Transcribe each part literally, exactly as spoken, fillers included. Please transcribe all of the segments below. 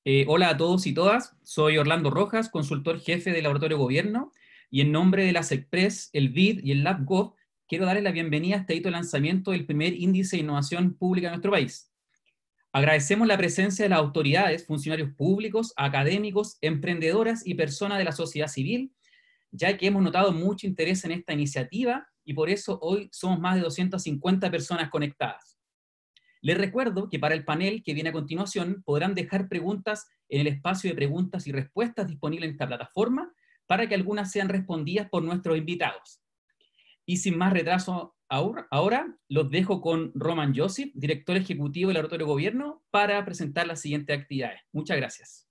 Eh, hola a todos y todas, soy Orlando Rojas, consultor jefe del Laboratorio Gobierno, y en nombre de la SECPRES, el B I D y el LabGov, quiero darles la bienvenida a este hito de lanzamiento del primer índice de innovación pública en nuestro país. Agradecemos la presencia de las autoridades, funcionarios públicos, académicos, emprendedoras y personas de la sociedad civil, ya que hemos notado mucho interés en esta iniciativa y por eso hoy somos más de doscientas cincuenta personas conectadas. Les recuerdo que para el panel que viene a continuación podrán dejar preguntas en el espacio de preguntas y respuestas disponible en esta plataforma para que algunas sean respondidas por nuestros invitados. Y sin más retraso ahora, ahora los dejo con Roman Joseph, director ejecutivo del Laboratorio Gobierno, para presentar las siguientes actividades. Muchas gracias.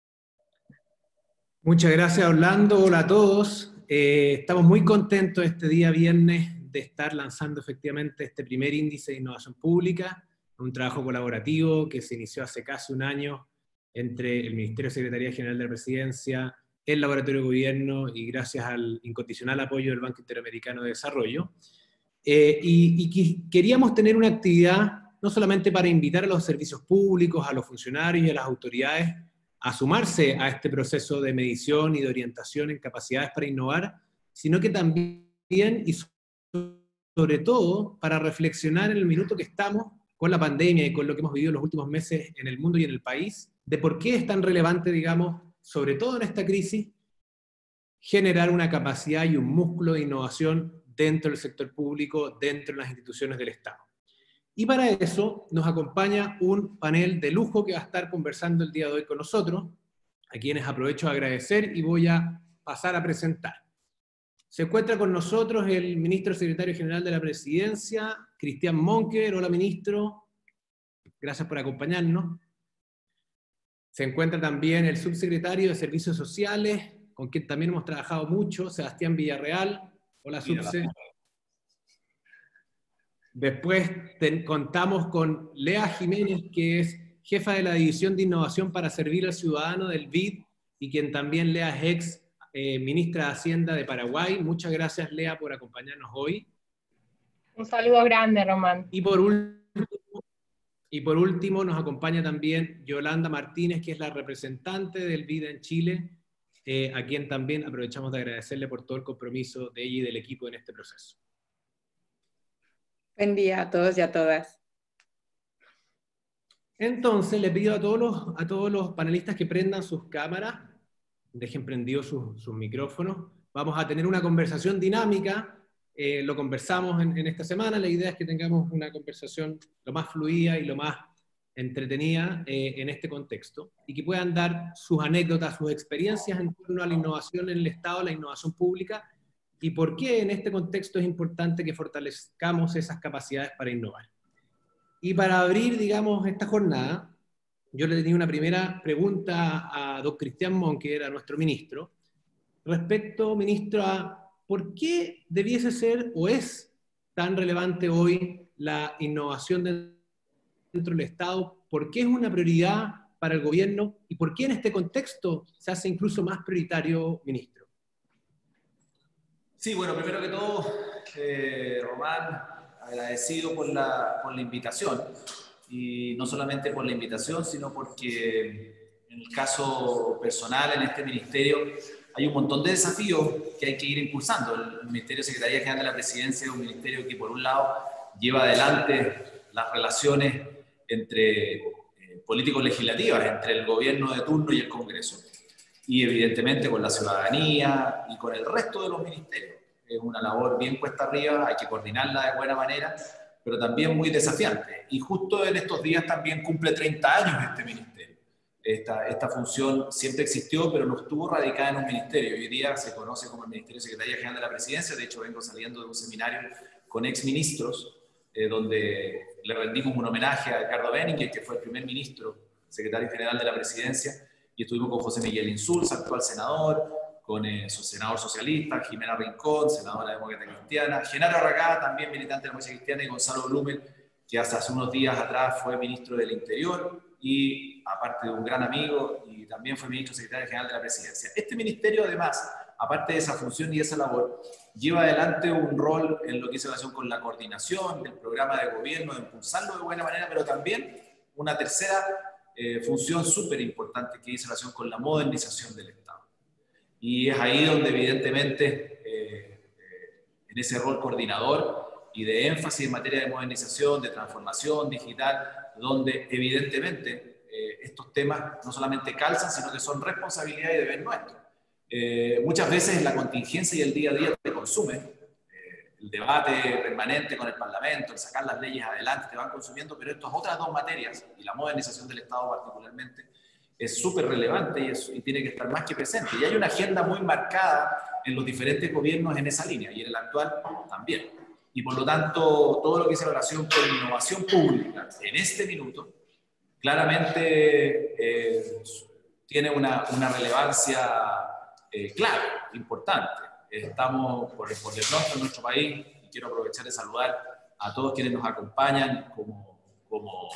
Muchas gracias, Orlando. Hola a todos. Eh, estamos muy contentos este día viernes de estar lanzando efectivamente este primer índice de innovación pública, un trabajo colaborativo que se inició hace casi un año entre el Ministerio de Secretaría General de la Presidencia, el Laboratorio de Gobierno y gracias al incondicional apoyo del Banco Interamericano de Desarrollo. Eh, y, y que queríamos tener una actividad no solamente para invitar a los servicios públicos, a los funcionarios y a las autoridades a sumarse a este proceso de medición y de orientación en capacidades para innovar, sino que también y sobre todo para reflexionar en el minuto que estamos con la pandemia y con lo que hemos vivido en los últimos meses en el mundo y en el país, de por qué es tan relevante, digamos, sobre todo en esta crisis, generar una capacidad y un músculo de innovación dentro del sector público, dentro de las instituciones del Estado. Y para eso nos acompaña un panel de lujo que va a estar conversando el día de hoy con nosotros, a quienes aprovecho de agradecer y voy a pasar a presentar. Se encuentra con nosotros el ministro secretario general de la Presidencia, Cristian Monker. Hola, ministro. Gracias por acompañarnos. Se encuentra también el subsecretario de Servicios Sociales, con quien también hemos trabajado mucho, Sebastián Villarreal. Hola, subse. Después ten, contamos con Lea Jiménez, que es jefa de la División de Innovación para Servir al Ciudadano del B I D, y quien también Lea es ex eh, ministra de Hacienda de Paraguay. Muchas gracias, Lea, por acompañarnos hoy. Un saludo grande, Román. Y por último, y por último nos acompaña también Yolanda Martínez, que es la representante del B I D en Chile, eh, a quien también aprovechamos de agradecerle por todo el compromiso de ella y del equipo en este proceso. Buen día a todos y a todas. Entonces, le pido a todos los, a todos los panelistas que prendan sus cámaras, dejen prendidos sus, sus micrófonos. Vamos a tener una conversación dinámica, eh, lo conversamos en, en esta semana, la idea es que tengamos una conversación lo más fluida y lo más entretenida eh, en este contexto, y que puedan dar sus anécdotas, sus experiencias en torno a la innovación en el Estado, la innovación pública, y por qué en este contexto es importante que fortalezcamos esas capacidades para innovar. Y para abrir, digamos, esta jornada, yo le tenía una primera pregunta a don Cristian Monker, que era nuestro ministro, respecto, ministro, a por qué debiese ser o es tan relevante hoy la innovación dentro del Estado, por qué es una prioridad para el gobierno y por qué en este contexto se hace incluso más prioritario, ministro. Sí, bueno, primero que todo, eh, Román, agradecido por la, por la invitación, y no solamente por la invitación, sino porque en el caso personal, en este ministerio, hay un montón de desafíos que hay que ir impulsando. El Ministerio de Secretaría General de la Presidencia es un ministerio que, por un lado, lleva adelante las relaciones entre eh, políticos legislativas, entre el gobierno de turno y el Congreso, y evidentemente con la ciudadanía y con el resto de los ministerios. Es una labor bien cuesta arriba, hay que coordinarla de buena manera, pero también muy desafiante. Y justo en estos días también cumple treinta años este ministerio. Esta, esta función siempre existió, pero no estuvo radicada en un ministerio. Hoy día se conoce como el Ministerio de Secretaría General de la Presidencia. De hecho, vengo saliendo de un seminario con exministros, eh, donde le rendimos un homenaje a Edgardo Benninger, que fue el primer ministro, secretario general de la Presidencia, y estuvimos con José Miguel Insulza, actual senador, con el senador socialista, Jimena Rincón, senadora demócrata cristiana, Genaro Arragá, también militante de la democracia cristiana, y Gonzalo Blumel, que hasta hace unos días atrás fue ministro del Interior, y aparte de un gran amigo, y también fue ministro secretario general de la Presidencia. Este ministerio, además, aparte de esa función y esa labor, lleva adelante un rol en lo que es relación con la coordinación del programa de gobierno, de impulsarlo de buena manera, pero también una tercera eh, función súper importante que dice relación con la modernización del Estado. Y es ahí donde evidentemente, eh, eh, en ese rol coordinador y de énfasis en materia de modernización, de transformación digital, donde evidentemente eh, estos temas no solamente calzan, sino que son responsabilidad y deber nuestro. Eh, muchas veces la contingencia y el día a día te consumen, eh, el debate permanente con el Parlamento, el sacar las leyes adelante te van consumiendo, pero estas otras dos materias, y la modernización del Estado particularmente, es súper relevante y, es, y tiene que estar más que presente. Y hay una agenda muy marcada en los diferentes gobiernos en esa línea, y en el actual también. Y por lo tanto, todo lo que dice relación con innovación pública en este minuto, claramente eh, tiene una, una relevancia eh, clave, importante. Estamos por el, por el norte de nuestro país, y quiero aprovechar de saludar a todos quienes nos acompañan como, como,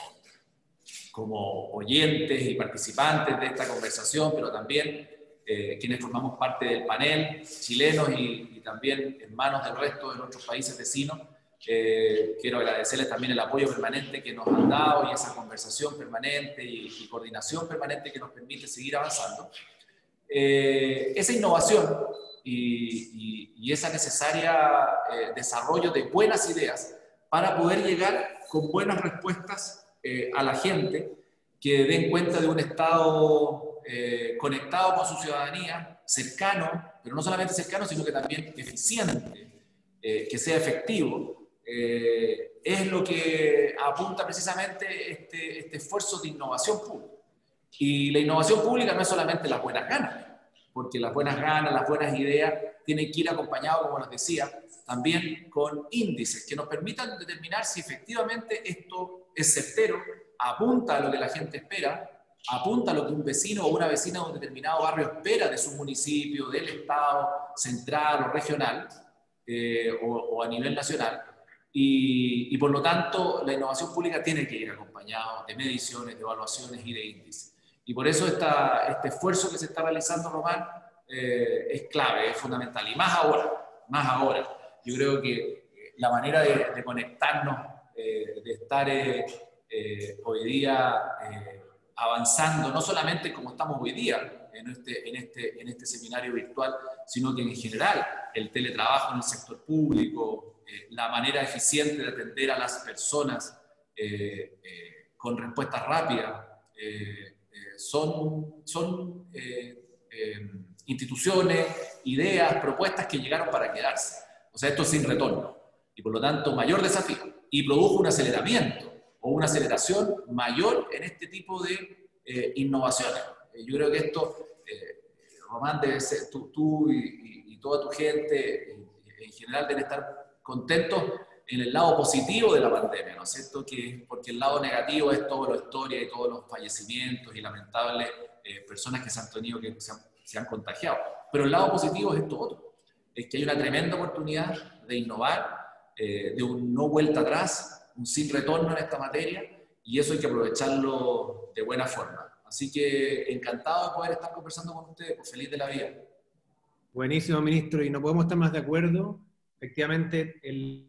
como oyentes y participantes de esta conversación, pero también eh, quienes formamos parte del panel, chilenos y, y también hermanos del resto de nuestros países vecinos. Eh, quiero agradecerles también el apoyo permanente que nos han dado y esa conversación permanente y, y coordinación permanente que nos permite seguir avanzando. Eh, esa innovación y, y, y esa necesaria eh, desarrollo de buenas ideas para poder llegar con buenas respuestas eh, a la gente, que den cuenta de un Estado eh, conectado con su ciudadanía, cercano, pero no solamente cercano, sino que también eficiente, eh, que sea efectivo. Eh, es lo que apunta precisamente este, este esfuerzo de innovación pública. Y la innovación pública no es solamente las buenas ganas, porque las buenas ganas, las buenas ideas tienen que ir acompañadas, como les decía, también con índices que nos permitan determinar si efectivamente esto es certero, apunta a lo que la gente espera, apunta a lo que un vecino o una vecina de un determinado barrio espera de su municipio, del Estado central o regional, eh, o, o a nivel nacional. Y, y por lo tanto, la innovación pública tiene que ir acompañada de mediciones, de evaluaciones y de índices. Y por eso esta, este esfuerzo que se está realizando, Román, eh, es clave, es fundamental. Y más ahora, más ahora. Yo creo que la manera de, de conectarnos, eh, de estar eh, eh, hoy día eh, avanzando, no solamente como estamos hoy día en este, en, este, en este seminario virtual, sino que en general el teletrabajo en el sector público, eh, la manera eficiente de atender a las personas eh, eh, con respuestas rápidas, eh, eh, son, son eh, eh, instituciones, ideas, propuestas que llegaron para quedarse. O sea, esto es sin retorno. Y por lo tanto, mayor desafío. Y produjo un aceleramiento o una aceleración mayor en este tipo de eh, innovaciones. Eh, yo creo que esto, eh, Román, debe ser, tú, tú y, y, y toda tu gente en, en general deben estar contentos en el lado positivo de la pandemia, ¿no es cierto? Que, porque el lado negativo es toda la historia y todos los fallecimientos y lamentables eh, personas que se han tenido, que se han, se han contagiado. Pero el lado positivo es esto otro, es que hay una tremenda oportunidad de innovar, eh, de un no vuelta atrás, un sin retorno en esta materia, y eso hay que aprovecharlo de buena forma. Así que encantado de poder estar conversando con ustedes, pues feliz de la vida. Buenísimo, ministro, y no podemos estar más de acuerdo. Efectivamente, el,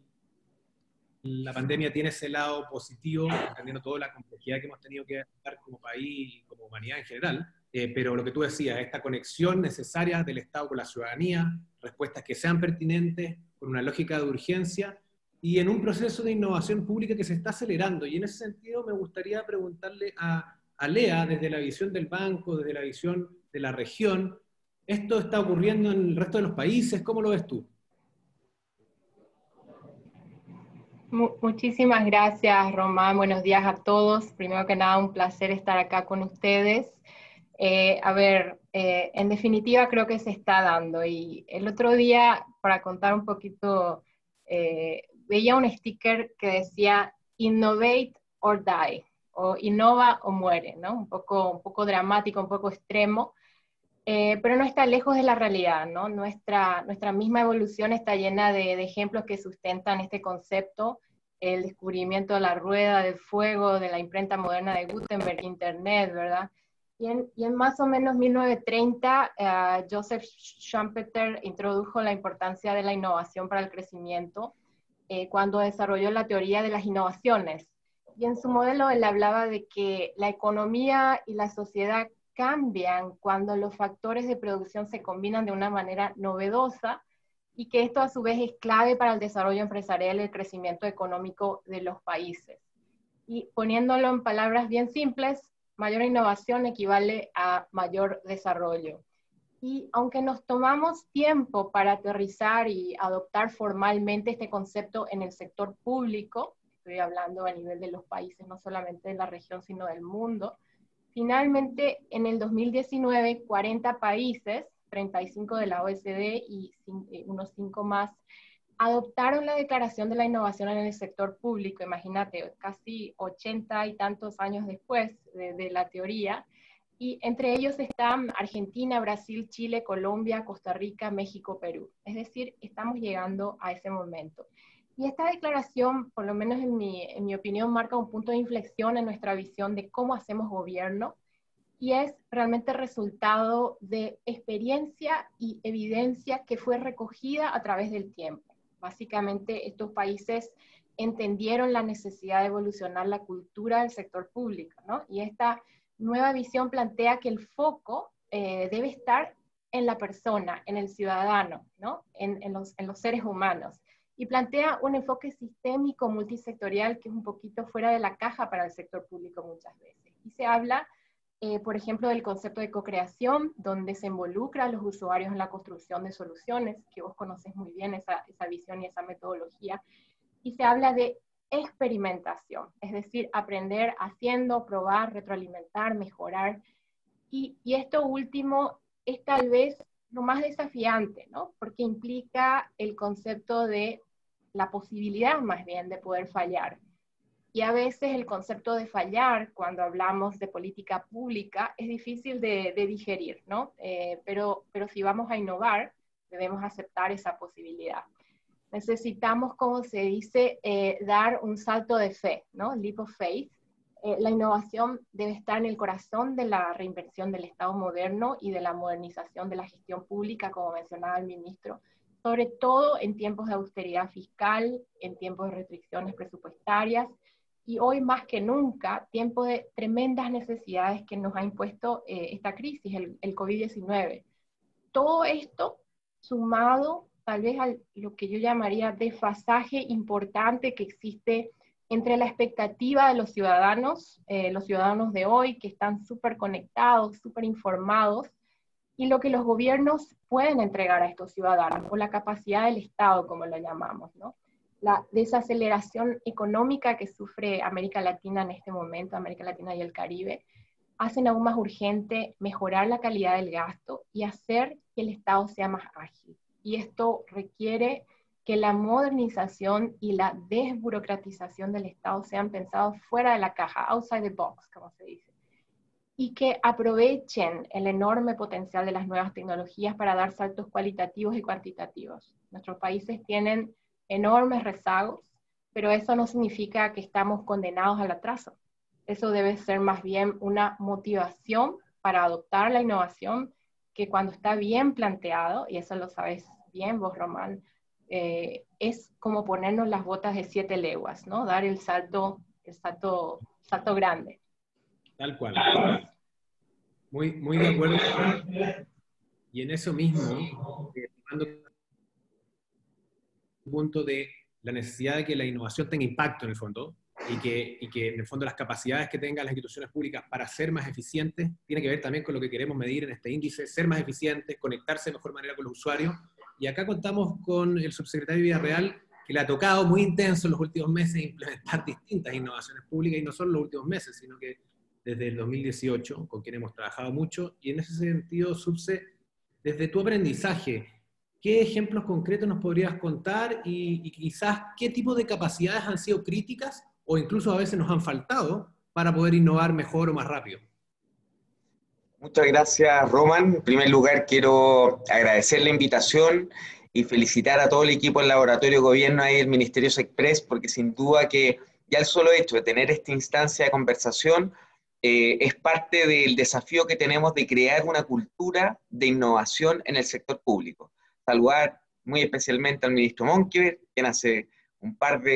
la pandemia tiene ese lado positivo, entendiendo toda la complejidad que hemos tenido que afrontar como país y como humanidad en general, eh, pero lo que tú decías, esta conexión necesaria del Estado con la ciudadanía, respuestas que sean pertinentes, con una lógica de urgencia, y en un proceso de innovación pública que se está acelerando. Y en ese sentido me gustaría preguntarle a, a Lea, desde la visión del banco, desde la visión de la región, ¿esto está ocurriendo en el resto de los países? ¿Cómo lo ves tú? Muchísimas gracias, Román. Buenos días a todos. Primero que nada, un placer estar acá con ustedes. Eh, a ver, eh, en definitiva creo que se está dando. Y el otro día, para contar un poquito, eh, veía un sticker que decía Innovate or Die, o innova o muere, ¿no? Un poco, un poco dramático, un poco extremo. Eh, pero no está lejos de la realidad, ¿no? Nuestra, nuestra misma evolución está llena de, de ejemplos que sustentan este concepto, el descubrimiento de la rueda del fuego, de la imprenta moderna de Gutenberg, Internet, ¿verdad? Y en, y en más o menos mil novecientos treinta, uh, Joseph Schumpeter introdujo la importancia de la innovación para el crecimiento, eh, cuando desarrolló la teoría de las innovaciones. Y en su modelo él hablaba de que la economía y la sociedad cambian cuando los factores de producción se combinan de una manera novedosa, y que esto a su vez es clave para el desarrollo empresarial y el crecimiento económico de los países. Y poniéndolo en palabras bien simples, mayor innovación equivale a mayor desarrollo. Y aunque nos tomamos tiempo para aterrizar y adoptar formalmente este concepto en el sector público, estoy hablando a nivel de los países, no solamente de la región, sino del mundo, finalmente en el dos mil diecinueve, cuarenta países, treinta y cinco de la O E C D y unos cinco más, adoptaron la Declaración de la Innovación en el Sector Público. Imagínate, casi ochenta y tantos años después de, de la teoría, y entre ellos están Argentina, Brasil, Chile, Colombia, Costa Rica, México, Perú. Es decir, estamos llegando a ese momento. Y esta declaración, por lo menos en mi, en mi opinión, marca un punto de inflexión en nuestra visión de cómo hacemos gobierno, y es realmente resultado de experiencia y evidencia que fue recogida a través del tiempo. Básicamente, estos países entendieron la necesidad de evolucionar la cultura del sector público, ¿no? Y esta nueva visión plantea que el foco eh, debe estar en la persona, en el ciudadano, ¿no? En, en, los, en los seres humanos. Y plantea un enfoque sistémico multisectorial que es un poquito fuera de la caja para el sector público muchas veces. Y se habla, eh, por ejemplo, del concepto de co-creación, donde se involucra a los usuarios en la construcción de soluciones, que vos conocés muy bien esa, esa visión y esa metodología. Y se habla de experimentación, es decir, aprender haciendo, probar, retroalimentar, mejorar. Y, y esto último es tal vez lo más desafiante, ¿no? Porque implica el concepto de la posibilidad más bien de poder fallar. Y a veces el concepto de fallar, cuando hablamos de política pública, es difícil de, de digerir, ¿no? Eh, pero, pero si vamos a innovar, debemos aceptar esa posibilidad. Necesitamos, como se dice, eh, dar un salto de fe, ¿no? Leap of faith. Eh, la innovación debe estar en el corazón de la reinvención del Estado moderno y de la modernización de la gestión pública, como mencionaba el ministro, sobre todo en tiempos de austeridad fiscal, en tiempos de restricciones presupuestarias, y hoy más que nunca, tiempo de tremendas necesidades que nos ha impuesto eh, esta crisis, el, el COVID diecinueve. Todo esto sumado tal vez a lo que yo llamaría desfasaje importante que existe entre la expectativa de los ciudadanos, eh, los ciudadanos de hoy que están súper conectados, súper informados, y lo que los gobiernos pueden entregar a estos ciudadanos, o la capacidad del Estado, como lo llamamos, ¿no? La desaceleración económica que sufre América Latina en este momento, América Latina y el Caribe, hacen aún más urgente mejorar la calidad del gasto y hacer que el Estado sea más ágil. Y esto requiere que la modernización y la desburocratización del Estado sean pensados fuera de la caja, outside the box, como se dice, y que aprovechen el enorme potencial de las nuevas tecnologías para dar saltos cualitativos y cuantitativos. Nuestros países tienen enormes rezagos, pero eso no significa que estamos condenados al atraso. Eso debe ser más bien una motivación para adoptar la innovación, que cuando está bien planteado, y eso lo sabes bien vos, Román, eh, es como ponernos las botas de siete leguas, ¿no? Dar el salto, el salto, salto grande. Tal cual. Muy, muy de acuerdo. Y en eso mismo, eh, tomando el punto de la necesidad de que la innovación tenga impacto en el fondo, y que, y que en el fondo las capacidades que tengan las instituciones públicas para ser más eficientes, tiene que ver también con lo que queremos medir en este índice, ser más eficientes, conectarse de mejor manera con los usuarios. Y acá contamos con el subsecretario Villarreal, que le ha tocado muy intenso en los últimos meses implementar distintas innovaciones públicas, y no solo en los últimos meses, sino que desde el dos mil dieciocho, con quien hemos trabajado mucho. Y en ese sentido, Subse, desde tu aprendizaje, ¿qué ejemplos concretos nos podrías contar y, y quizás qué tipo de capacidades han sido críticas o incluso a veces nos han faltado para poder innovar mejor o más rápido? Muchas gracias, Roman. En primer lugar, quiero agradecer la invitación y felicitar a todo el equipo del Laboratorio Gobierno y el Ministerio Sexpress, porque sin duda que ya el solo hecho de tener esta instancia de conversación eh, es parte del desafío que tenemos de crear una cultura de innovación en el sector público. Saludar muy especialmente al ministro Monkever, quien hace un par de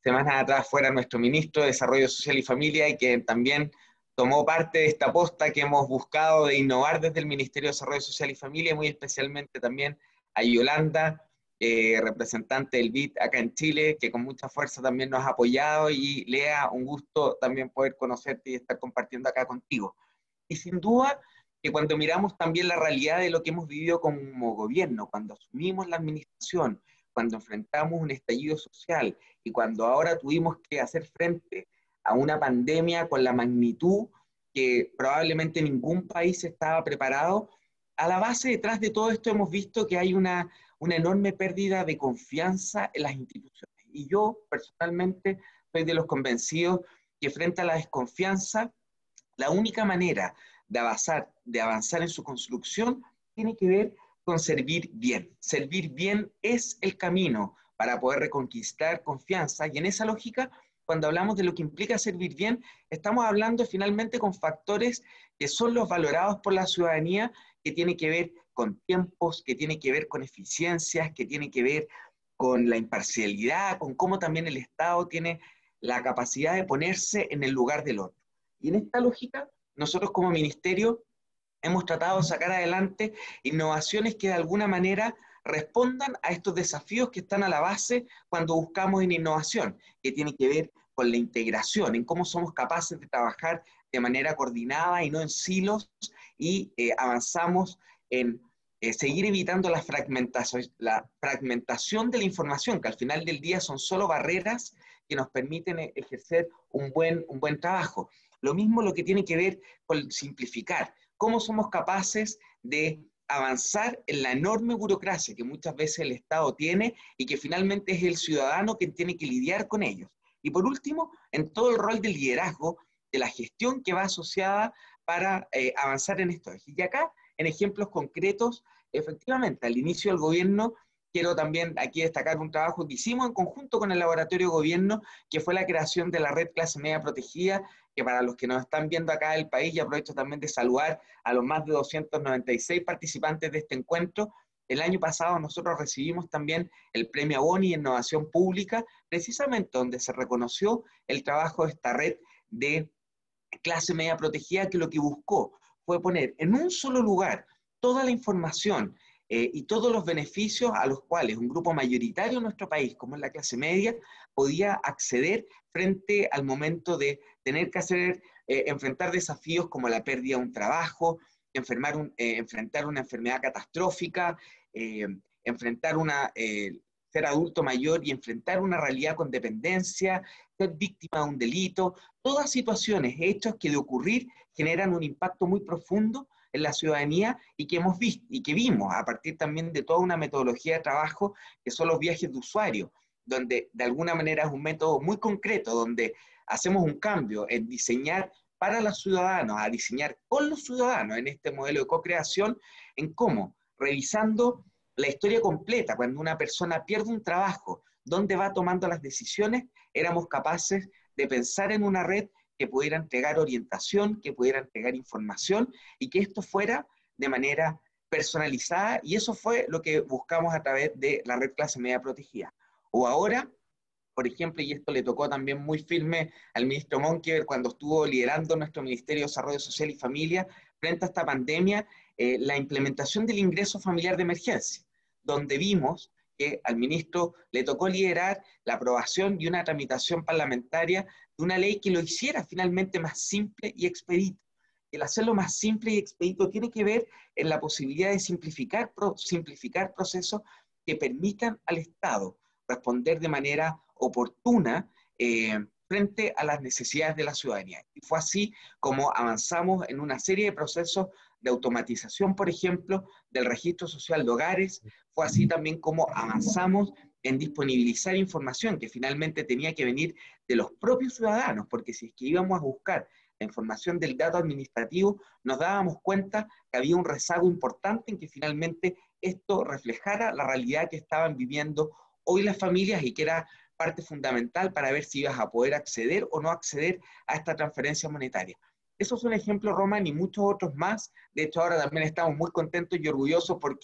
semanas atrás fuera nuestro ministro de Desarrollo Social y Familia y que también tomó parte de esta posta que hemos buscado de innovar desde el Ministerio de Desarrollo Social y Familia, muy especialmente también a Yolanda, eh, representante del B I D acá en Chile, que con mucha fuerza también nos ha apoyado, y Lea, un gusto también poder conocerte y estar compartiendo acá contigo. Y sin duda que cuando miramos también la realidad de lo que hemos vivido como gobierno, cuando asumimos la administración, cuando enfrentamos un estallido social y cuando ahora tuvimos que hacer frente a una pandemia con la magnitud que probablemente ningún país estaba preparado, a la base detrás de todo esto hemos visto que hay una, una enorme pérdida de confianza en las instituciones. Y yo personalmente soy de los convencidos que frente a la desconfianza, la única manera de avanzar, de avanzar en su construcción tiene que ver con servir bien. Servir bien es el camino para poder reconquistar confianza, y en esa lógica, cuando hablamos de lo que implica servir bien, estamos hablando finalmente con factores que son los valorados por la ciudadanía, que tiene que ver con tiempos, que tiene que ver con eficiencias, que tiene que ver con la imparcialidad, con cómo también el Estado tiene la capacidad de ponerse en el lugar del otro. Y en esta lógica, nosotros como ministerio hemos tratado de sacar adelante innovaciones que de alguna manera respondan a estos desafíos que están a la base cuando buscamos en innovación, que tiene que ver con la integración, en cómo somos capaces de trabajar de manera coordinada y no en silos, y eh, avanzamos en eh, seguir evitando la fragmentación, la fragmentación de la información, que al final del día son solo barreras que nos permiten ejercer un buen, un buen trabajo. Lo mismo lo que tiene que ver con simplificar. ¿Cómo somos capaces de avanzar en la enorme burocracia que muchas veces el Estado tiene y que finalmente es el ciudadano quien tiene que lidiar con ellos? Y por último, en todo el rol del liderazgo, de la gestión que va asociada para eh, avanzar en esto. Y acá, en ejemplos concretos, efectivamente, al inicio del gobierno, quiero también aquí destacar un trabajo que hicimos en conjunto con el Laboratorio de Gobierno, que fue la creación de la red Clase Media Protegida, que para los que nos están viendo acá del país, y aprovecho también de saludar a los más de doscientos noventa y seis participantes de este encuentro. El año pasado nosotros recibimos también el Premio Boni en Innovación Pública, precisamente donde se reconoció el trabajo de esta red de Clase Media Protegida, que lo que buscó fue poner en un solo lugar toda la información eh, y todos los beneficios a los cuales un grupo mayoritario en nuestro país, como es la clase media, podía acceder frente al momento de tener que hacer, eh, enfrentar desafíos como la pérdida de un trabajo, enfermar un, eh, enfrentar una enfermedad catastrófica, eh, enfrentar una, eh, ser adulto mayor y enfrentar una realidad con dependencia, ser víctima de un delito, todas situaciones, hechos que de ocurrir generan un impacto muy profundo en la ciudadanía y que hemos visto y que vimos a partir también de toda una metodología de trabajo que son los viajes de usuario, donde de alguna manera es un método muy concreto, donde hacemos un cambio en diseñar para los ciudadanos, a diseñar con los ciudadanos en este modelo de co-creación, en cómo, revisando la historia completa, cuando una persona pierde un trabajo, dónde va tomando las decisiones, éramos capaces de pensar en una red que pudiera entregar orientación, que pudiera entregar información, y que esto fuera de manera personalizada, y eso fue lo que buscamos a través de la red Clase Media Protegida. O ahora, por ejemplo, y esto le tocó también muy firme al ministro Monkever cuando estuvo liderando nuestro Ministerio de Desarrollo Social y Familia, frente a esta pandemia, eh, la implementación del ingreso familiar de emergencia, donde vimos que al ministro le tocó liderar la aprobación y una tramitación parlamentaria de una ley que lo hiciera finalmente más simple y expedito. El hacerlo más simple y expedito tiene que ver en la posibilidad de simplificar, pro, simplificar procesos que permitan al Estado responder de manera oportuna eh, frente a las necesidades de la ciudadanía. Y fue así como avanzamos en una serie de procesos de automatización, por ejemplo, del registro social de hogares. Fue así también como avanzamos en disponibilizar información que finalmente tenía que venir de los propios ciudadanos, porque si es que íbamos a buscar la información del dato administrativo, nos dábamos cuenta que había un rezago importante en que finalmente esto reflejara la realidad que estaban viviendo hoy las familias y que era parte fundamental para ver si ibas a poder acceder o no acceder a esta transferencia monetaria. Eso es un ejemplo, Román, y muchos otros más. De hecho, ahora también estamos muy contentos y orgullosos porque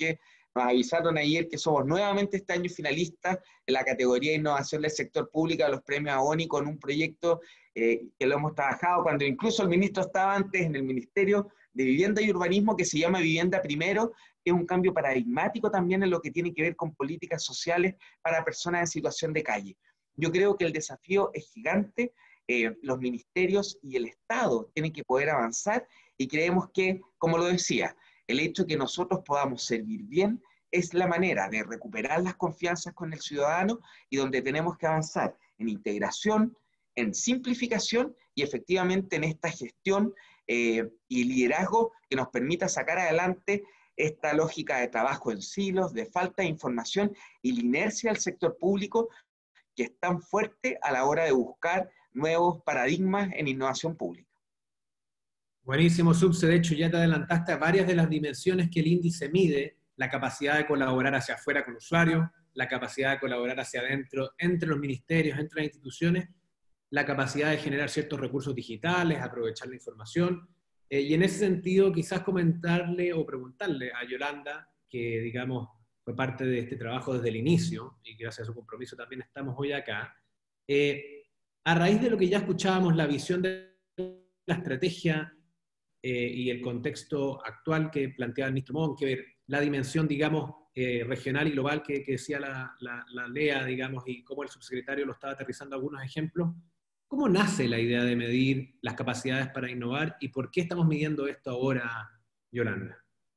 Nos avisaron ayer que somos nuevamente este año finalistas en la categoría de innovación del sector público de los premios AONI con un proyecto eh, que lo hemos trabajado cuando incluso el ministro estaba antes en el Ministerio de Vivienda y Urbanismo, que se llama Vivienda Primero, que es un cambio paradigmático también en lo que tiene que ver con políticas sociales para personas en situación de calle. Yo creo que el desafío es gigante, eh, los ministerios y el Estado tienen que poder avanzar y creemos que, como lo decía, el hecho de que nosotros podamos servir bien es la manera de recuperar las confianzas con el ciudadano y donde tenemos que avanzar en integración, en simplificación y efectivamente en esta gestión eh, y liderazgo que nos permita sacar adelante esta lógica de trabajo en silos, de falta de información y la inercia del sector público que es tan fuerte a la hora de buscar nuevos paradigmas en innovación pública. Buenísimo, Subse. De hecho, ya te adelantaste a varias de las dimensiones que el índice mide: la capacidad de colaborar hacia afuera con usuarios, la capacidad de colaborar hacia adentro entre los ministerios, entre las instituciones, la capacidad de generar ciertos recursos digitales, aprovechar la información. Eh, y en ese sentido, quizás comentarle o preguntarle a Yolanda, que digamos fue parte de este trabajo desde el inicio, y gracias a su compromiso también estamos hoy acá, eh, a raíz de lo que ya escuchábamos, la visión de la estrategia, Eh, y el contexto actual que planteaba el ministro Monkever, la dimensión, digamos, eh, regional y global que, que decía la, la, la Lea, digamos, y cómo el subsecretario lo estaba aterrizando algunos ejemplos. ¿Cómo nace la idea de medir las capacidades para innovar y por qué estamos midiendo esto ahora, Yolanda?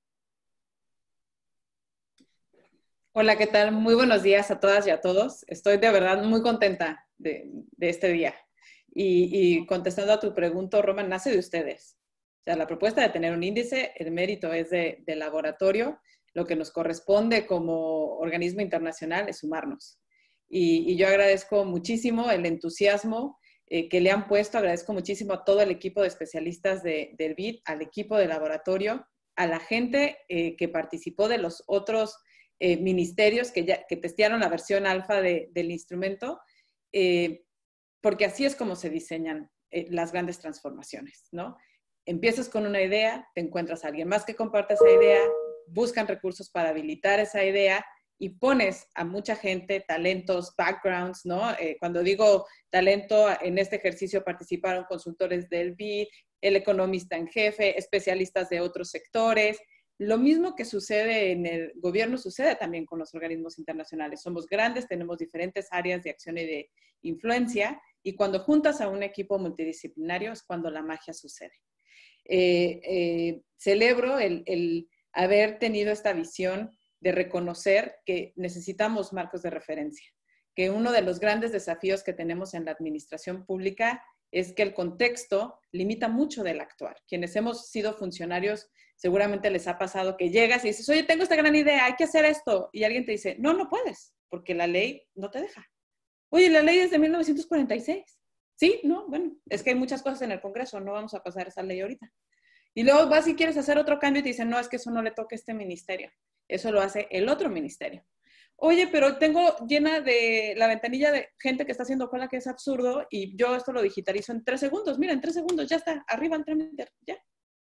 Hola, ¿qué tal? Muy buenos días a todas y a todos. Estoy de verdad muy contenta de, de este día. Y, y contestando a tu pregunta, Roman, nace de ustedes. O sea, la propuesta de tener un índice, el mérito es de, de laboratorio. Lo que nos corresponde como organismo internacional es sumarnos. Y, y yo agradezco muchísimo el entusiasmo eh, que le han puesto, agradezco muchísimo a todo el equipo de especialistas de, del B I D, al equipo de laboratorio, a la gente eh, que participó de los otros eh, ministerios que, ya, que testearon la versión alfa de, del instrumento, eh, porque así es como se diseñan eh, las grandes transformaciones, ¿no? Empiezas con una idea, te encuentras a alguien más que comparte esa idea, buscan recursos para habilitar esa idea y pones a mucha gente, talentos, backgrounds, ¿no? Eh, cuando digo talento, en este ejercicio participaron consultores del B I D, el economista en jefe, especialistas de otros sectores. Lo mismo que sucede en el gobierno sucede también con los organismos internacionales. Somos grandes, tenemos diferentes áreas de acción y de influencia, y cuando juntas a un equipo multidisciplinario es cuando la magia sucede. Eh, eh, celebro el, el haber tenido esta visión de reconocer que necesitamos marcos de referencia, que uno de los grandes desafíos que tenemos en la administración pública es que el contexto limita mucho del actuar. Quienes hemos sido funcionarios, seguramente les ha pasado que llegas y dices, oye, tengo esta gran idea, hay que hacer esto, y alguien te dice, no, no puedes, porque la ley no te deja. Oye, la ley es de mil novecientos cuarenta y seis. Sí, no, bueno, es que hay muchas cosas en el Congreso, no vamos a pasar esa ley ahorita. Y luego vas y quieres hacer otro cambio y te dicen, no, es que eso no le toca a este ministerio, eso lo hace el otro ministerio. Oye, pero tengo llena de la ventanilla de gente que está haciendo cola, que es absurdo, y yo esto lo digitalizo en tres segundos. Mira, en tres segundos ya está, arriba el trámite, ya.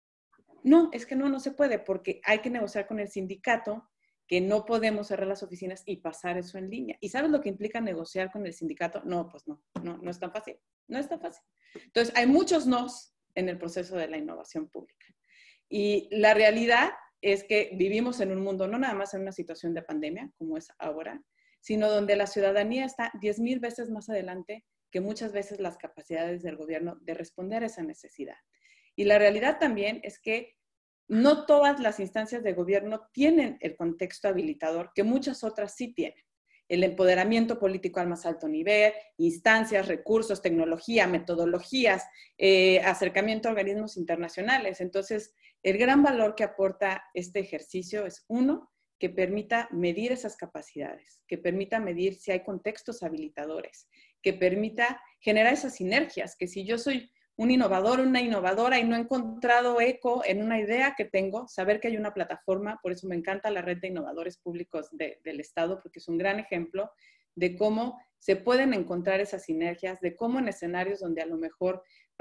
No, es que no, no se puede, porque hay que negociar con el sindicato, que no podemos cerrar las oficinas y pasar eso en línea. ¿Y sabes lo que implica negociar con el sindicato? No, pues no, no, no es tan fácil, no es tan fácil. Entonces, hay muchos nos en el proceso de la innovación pública. Y la realidad es que vivimos en un mundo, no nada más en una situación de pandemia, como es ahora, sino donde la ciudadanía está diez mil veces más adelante que muchas veces las capacidades del gobierno de responder a esa necesidad. Y la realidad también es que no todas las instancias de gobierno tienen el contexto habilitador que muchas otras sí tienen. El empoderamiento político al más alto nivel, instancias, recursos, tecnología, metodologías, eh, acercamiento a organismos internacionales. Entonces, el gran valor que aporta este ejercicio es, uno, que permita medir esas capacidades, que permita medir si hay contextos habilitadores, que permita generar esas sinergias, que si yo soy un innovador, una innovadora y no he encontrado eco en una idea que tengo, saber que hay una plataforma, por eso me encanta la red de innovadores públicos de, del Estado, porque es un gran ejemplo de cómo se pueden encontrar esas sinergias, de cómo en escenarios donde a lo mejor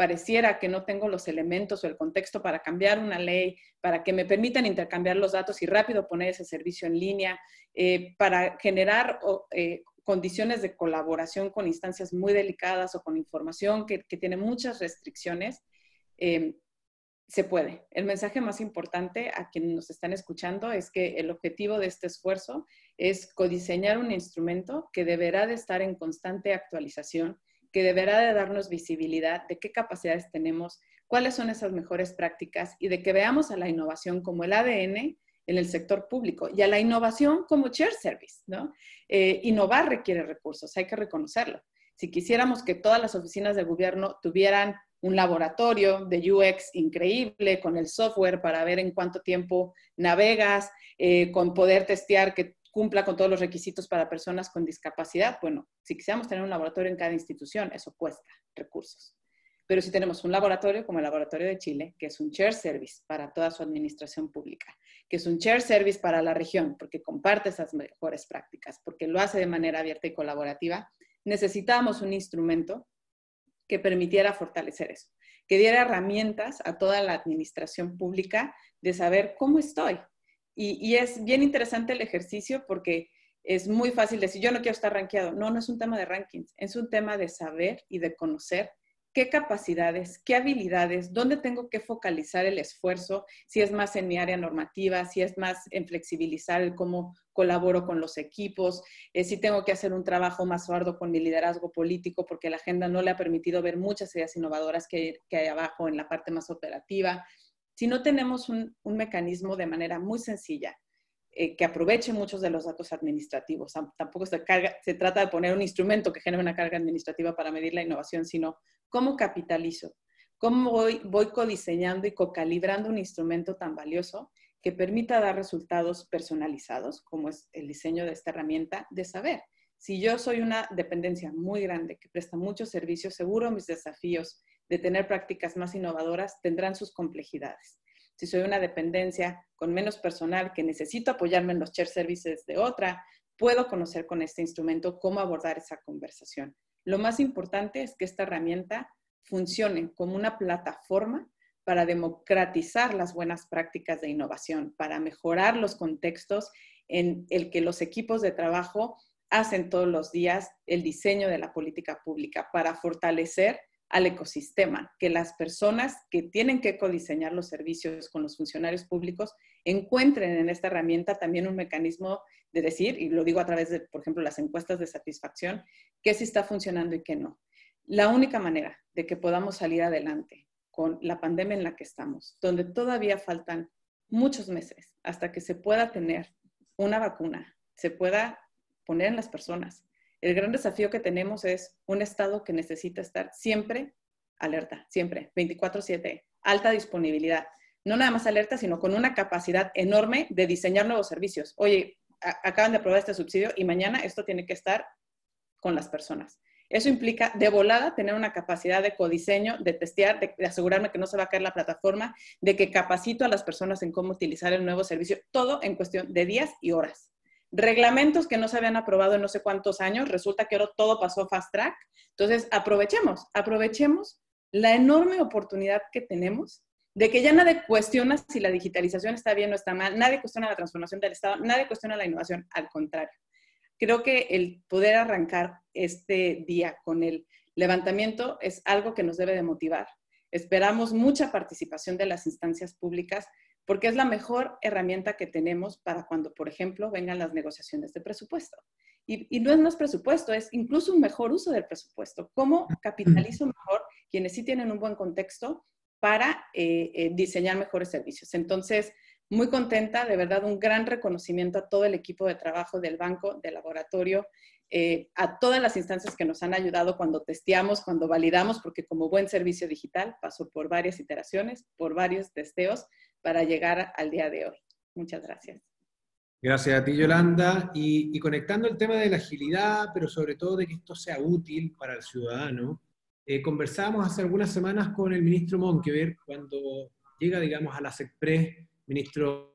pareciera que no tengo los elementos o el contexto para cambiar una ley, para que me permitan intercambiar los datos y rápido poner ese servicio en línea, eh, para generar eh, condiciones de colaboración con instancias muy delicadas o con información que, que tiene muchas restricciones, eh, se puede. El mensaje más importante a quienes nos están escuchando es que el objetivo de este esfuerzo es codiseñar un instrumento que deberá de estar en constante actualización, que deberá de darnos visibilidad de qué capacidades tenemos, cuáles son esas mejores prácticas y de que veamos a la innovación como el A D N en el sector público y a la innovación como shared service, ¿no? Eh, innovar requiere recursos, hay que reconocerlo. Si quisiéramos que todas las oficinas de gobierno tuvieran un laboratorio de U X increíble con el software para ver en cuánto tiempo navegas, eh, con poder testear que cumpla con todos los requisitos para personas con discapacidad, bueno, si quisiéramos tener un laboratorio en cada institución, eso cuesta recursos. Pero si tenemos un laboratorio como el Laboratorio de Chile, que es un shared service para toda su administración pública, que es un shared service para la región, porque comparte esas mejores prácticas, porque lo hace de manera abierta y colaborativa, necesitábamos un instrumento que permitiera fortalecer eso, que diera herramientas a toda la administración pública de saber cómo estoy. Y, y es bien interesante el ejercicio porque es muy fácil decir, yo no quiero estar rankeado. No, no es un tema de rankings, es un tema de saber y de conocer qué capacidades, qué habilidades, dónde tengo que focalizar el esfuerzo, si es más en mi área normativa, si es más en flexibilizar el cómo colaboro con los equipos, eh, si tengo que hacer un trabajo más arduo con mi liderazgo político porque la agenda no le ha permitido ver muchas ideas innovadoras que, que hay abajo en la parte más operativa. Si no tenemos un, un mecanismo de manera muy sencilla eh, que aproveche muchos de los datos administrativos, tampoco se, carga, se trata de poner un instrumento que genere una carga administrativa para medir la innovación, sino cómo capitalizo, cómo voy, voy codiseñando y co-calibrando un instrumento tan valioso que permita dar resultados personalizados, como es el diseño de esta herramienta, de saber. Si yo soy una dependencia muy grande que presta muchos servicios, seguro mis desafíos de tener prácticas más innovadoras tendrán sus complejidades. Si soy una dependencia con menos personal que necesito apoyarme en los shared services de otra, puedo conocer con este instrumento cómo abordar esa conversación. Lo más importante es que esta herramienta funcione como una plataforma para democratizar las buenas prácticas de innovación, para mejorar los contextos en el que los equipos de trabajo hacen todos los días el diseño de la política pública, para fortalecer al ecosistema, que las personas que tienen que codiseñar los servicios con los funcionarios públicos encuentren en esta herramienta también un mecanismo de decir, y lo digo a través de, por ejemplo, las encuestas de satisfacción, qué sí está funcionando y qué no. La única manera de que podamos salir adelante con la pandemia en la que estamos, donde todavía faltan muchos meses hasta que se pueda tener una vacuna, se pueda poner en las personas. El gran desafío que tenemos es un Estado que necesita estar siempre alerta, siempre, veinticuatro siete, alta disponibilidad. No nada más alerta, sino con una capacidad enorme de diseñar nuevos servicios. Oye, a- acaban de aprobar este subsidio y mañana esto tiene que estar con las personas. Eso implica de volada tener una capacidad de codiseño, de testear, de, de asegurarme que no se va a caer la plataforma, de que capacito a las personas en cómo utilizar el nuevo servicio, todo en cuestión de días y horas. Reglamentos que no se habían aprobado en no sé cuántos años, resulta que ahora todo pasó fast track. Entonces, aprovechemos, aprovechemos la enorme oportunidad que tenemos de que ya nadie cuestiona si la digitalización está bien o está mal, nadie cuestiona la transformación del Estado, nadie cuestiona la innovación, al contrario. Creo que el poder arrancar este día con el levantamiento es algo que nos debe de motivar. Esperamos mucha participación de las instancias públicas porque es la mejor herramienta que tenemos para cuando, por ejemplo, vengan las negociaciones de presupuesto. Y, y no es más presupuesto, es incluso un mejor uso del presupuesto. ¿Cómo capitalizo mejor quienes sí tienen un buen contexto para eh, eh, diseñar mejores servicios? Entonces, muy contenta, de verdad, un gran reconocimiento a todo el equipo de trabajo del banco, del laboratorio, eh, a todas las instancias que nos han ayudado cuando testeamos, cuando validamos, porque como buen servicio digital pasó por varias iteraciones, por varios testeos para llegar al día de hoy. Muchas gracias. Gracias a ti, Yolanda. Y, y conectando el tema de la agilidad, pero sobre todo de que esto sea útil para el ciudadano, eh, conversábamos hace algunas semanas con el ministro Monkeberg cuando llega, digamos, a la SECPRES. Ministro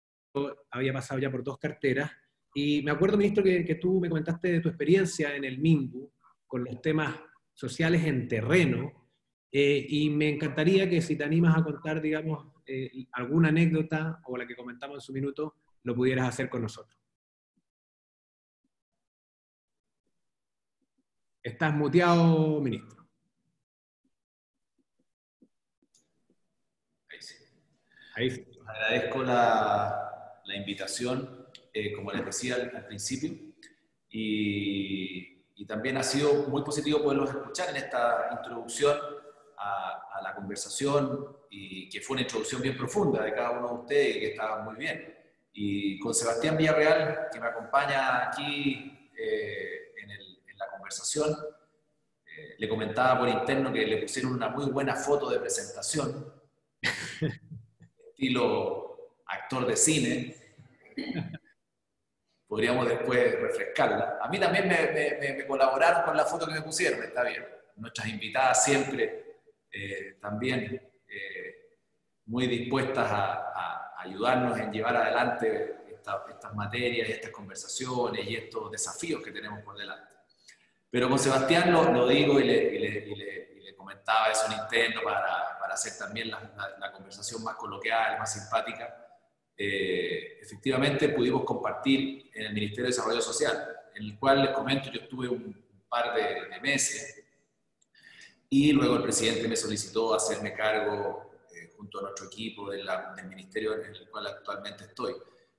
había pasado ya por dos carteras, y me acuerdo, ministro, que, que tú me comentaste de tu experiencia en el MIMBU, con los temas sociales en terreno, Eh, y me encantaría que si te animas a contar, digamos, eh, alguna anécdota o la que comentamos en su minuto, lo pudieras hacer con nosotros. Estás muteado, ministro. Ahí sí. Ahí sí. Agradezco la, la invitación, eh, como les decía al, al principio, y, y también ha sido muy positivo poderlos escuchar en esta introducción a, a la conversación, y que fue una introducción bien profunda de cada uno de ustedes, que estaba muy bien. Y con Sebastián Villarreal, que me acompaña aquí eh, en, el, en la conversación, eh, le comentaba por interno que le pusieron una muy buena foto de presentación, estilo actor de cine. Podríamos después refrescarla. A mí también me, me, me colaboraron con la foto que me pusieron, está bien. Nuestras invitadas siempre eh, también eh, muy dispuestas a, a ayudarnos en llevar adelante esta, estas materias, estas conversaciones y estos desafíos que tenemos por delante. Pero con Sebastián lo, lo digo y le, y, le, y, le, y le comentaba eso en interno para, para hacer también la, la, la conversación más coloquial, más simpática. Eh, efectivamente pudimos compartir en el Ministerio de Desarrollo Social, en el cual les comento, yo estuve un, un par de, de meses y luego el presidente me solicitó hacerme cargo eh, junto a nuestro equipo de la, del ministerio en el cual actualmente estoy.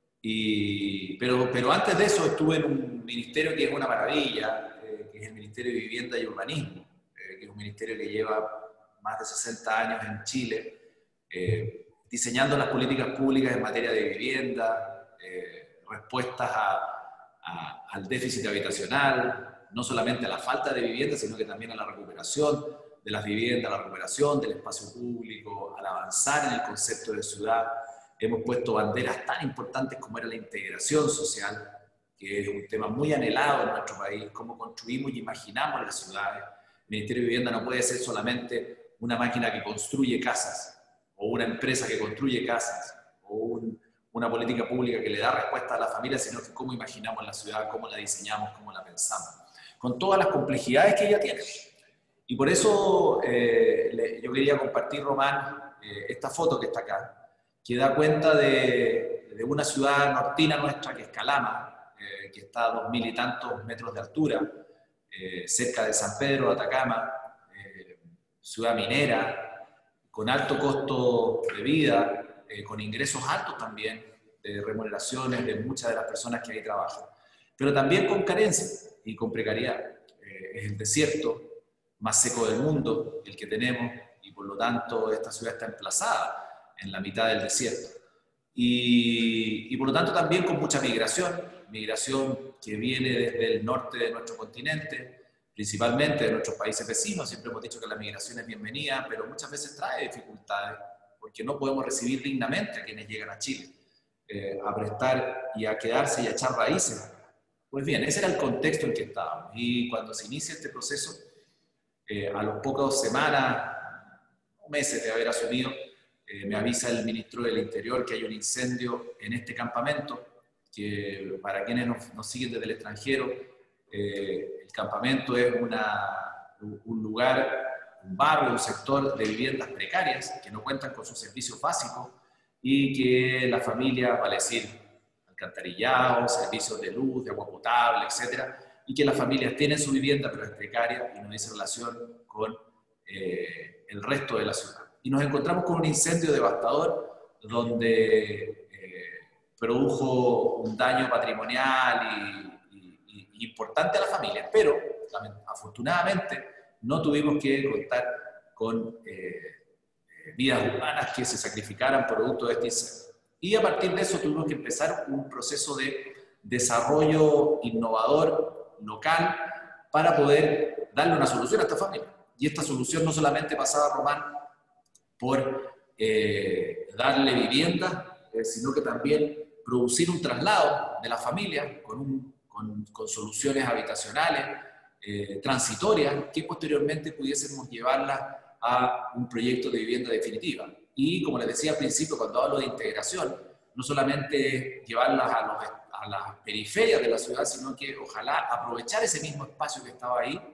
Y, pero, pero antes de eso estuve en un ministerio que es una maravilla, eh, que es el Ministerio de Vivienda y Urbanismo, eh, que es un ministerio que lleva más de sesenta años en Chile, eh, diseñando las políticas públicas en materia de vivienda, eh, respuestas a, a, al déficit habitacional, no solamente a la falta de vivienda, sino que también a la recuperación de las viviendas, a la recuperación del espacio público, al avanzar en el concepto de ciudad. Hemos puesto banderas tan importantes como era la integración social, que es un tema muy anhelado en nuestro país, cómo construimos y imaginamos las ciudades. El Ministerio de Vivienda no puede ser solamente una máquina que construye casas, o una empresa que construye casas, o un, una política pública que le da respuesta a la familia, sino que cómo imaginamos la ciudad, cómo la diseñamos, cómo la pensamos, con todas las complejidades que ella tiene. Y por eso eh, le, yo quería compartir, Román, eh, esta foto que está acá, que da cuenta de, de una ciudad nortina nuestra, que es Calama, eh, que está a dos mil y tantos metros de altura, eh, cerca de San Pedro de Atacama, eh, ciudad minera, con alto costo de vida, eh, con ingresos altos también, de remuneraciones de muchas de las personas que ahí trabajan, pero también con carencia y con precariedad. Eh, es el desierto más seco del mundo, el que tenemos, y por lo tanto esta ciudad está emplazada en la mitad del desierto. Y, y por lo tanto también con mucha migración, migración que viene desde el norte de nuestro continente, principalmente de nuestros países vecinos. Siempre hemos dicho que la migración es bienvenida, pero muchas veces trae dificultades, porque no podemos recibir dignamente a quienes llegan a Chile, eh, a prestar y a quedarse y a echar raíces. Pues bien, ese era el contexto en que estábamos. Y cuando se inicia este proceso, eh, a las pocas semanas, o meses de haber asumido, eh, me avisa el ministro del Interior que hay un incendio en este campamento, que para quienes nos, nos siguen desde el extranjero, eh, el campamento es una, un lugar, un barrio, un sector de viviendas precarias que no cuentan con sus servicios básicos y que la familia va a decir alcantarillado, servicios de luz, de agua potable, etcétera, y que las familias tienen su vivienda pero es precaria y no dice relación con eh, el resto de la ciudad. Y nos encontramos con un incendio devastador donde eh, produjo un daño patrimonial y importante a la familia, pero afortunadamente no tuvimos que contar con eh, vidas humanas que se sacrificaran producto de este incendio. Y a partir de eso tuvimos que empezar un proceso de desarrollo innovador local para poder darle una solución a esta familia. Y esta solución no solamente pasaba, Román, por eh, darle vivienda, eh, sino que también producir un traslado de la familia con un Con, con soluciones habitacionales, eh, transitorias, que posteriormente pudiésemos llevarlas a un proyecto de vivienda definitiva. Y como les decía al principio, cuando hablo de integración, no solamente llevarlas a, los, a las periferias de la ciudad, sino que ojalá aprovechar ese mismo espacio que estaba ahí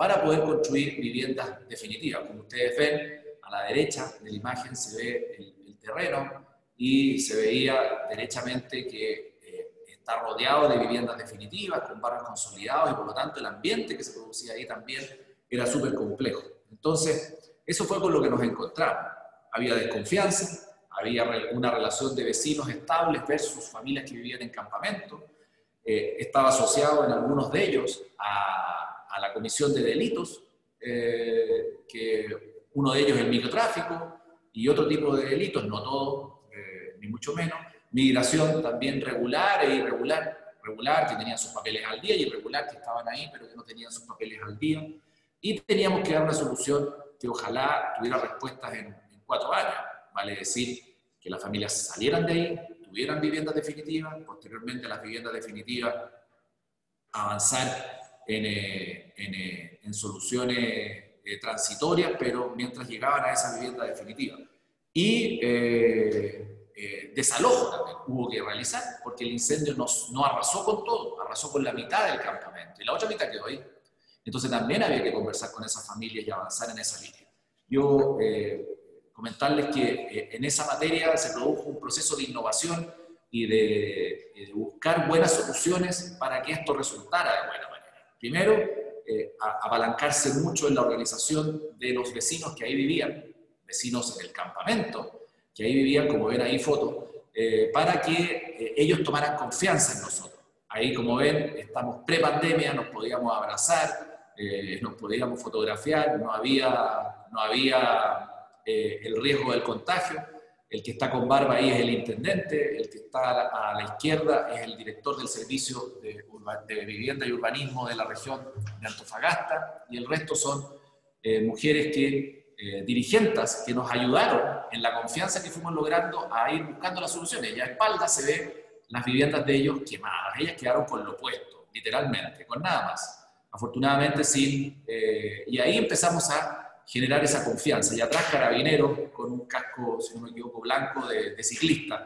para poder construir viviendas definitivas. Como ustedes ven, a la derecha de la imagen se ve el, el terreno y se veía derechamente que eh, está rodeado de viviendas definitivas, con barrios consolidados, y por lo tanto el ambiente que se producía ahí también era súper complejo. Entonces, eso fue con lo que nos encontramos. Había desconfianza, había una relación de vecinos estables versus familias que vivían en campamento. Eh, estaba asociado en algunos de ellos a, a la comisión de delitos, eh, que uno de ellos es el microtráfico y otro tipo de delitos, no todos, eh, ni mucho menos. Migración también regular e irregular, regular que tenían sus papeles al día y irregular que estaban ahí pero que no tenían sus papeles al día. Y teníamos que dar una solución que ojalá tuviera respuestas en, en cuatro años. Vale decir, que las familias salieran de ahí, tuvieran viviendas definitivas, posteriormente las viviendas definitivas avanzar en, eh, en, eh, en soluciones eh, transitorias, pero mientras llegaban a esa vivienda definitiva. Y eh, eh, desalojo también hubo que realizar, porque el incendio nos, no arrasó con todo, arrasó con la mitad del campamento, y la otra mitad quedó ahí. Entonces también había que conversar con esas familias y avanzar en esa línea. Yo... Eh, comentarles que eh, en esa materia se produjo un proceso de innovación y de, de buscar buenas soluciones para que esto resultara de buena manera. Primero, eh, a, apalancarse mucho en la organización de los vecinos que ahí vivían, vecinos en el campamento, que ahí vivían, como ven ahí fotos, eh, para que eh, ellos tomaran confianza en nosotros. Ahí, como ven, estamos pre-pandemia, nos podíamos abrazar, eh, nos podíamos fotografiar, no había... No había Eh, el riesgo del contagio. El que está con barba ahí es el intendente, el que está a la, a la izquierda es el director del Servicio de, de Vivienda y Urbanismo de la región de Antofagasta, y el resto son eh, mujeres que, eh, dirigentes que nos ayudaron en la confianza que fuimos logrando a ir buscando las soluciones. Y a espaldas se ven las viviendas de ellos quemadas, ellas quedaron con lo puesto, literalmente, con nada más. Afortunadamente sí, eh, y ahí empezamos a generar esa confianza. Y atrás Carabineros con un casco, si no me equivoco, blanco de, de ciclista,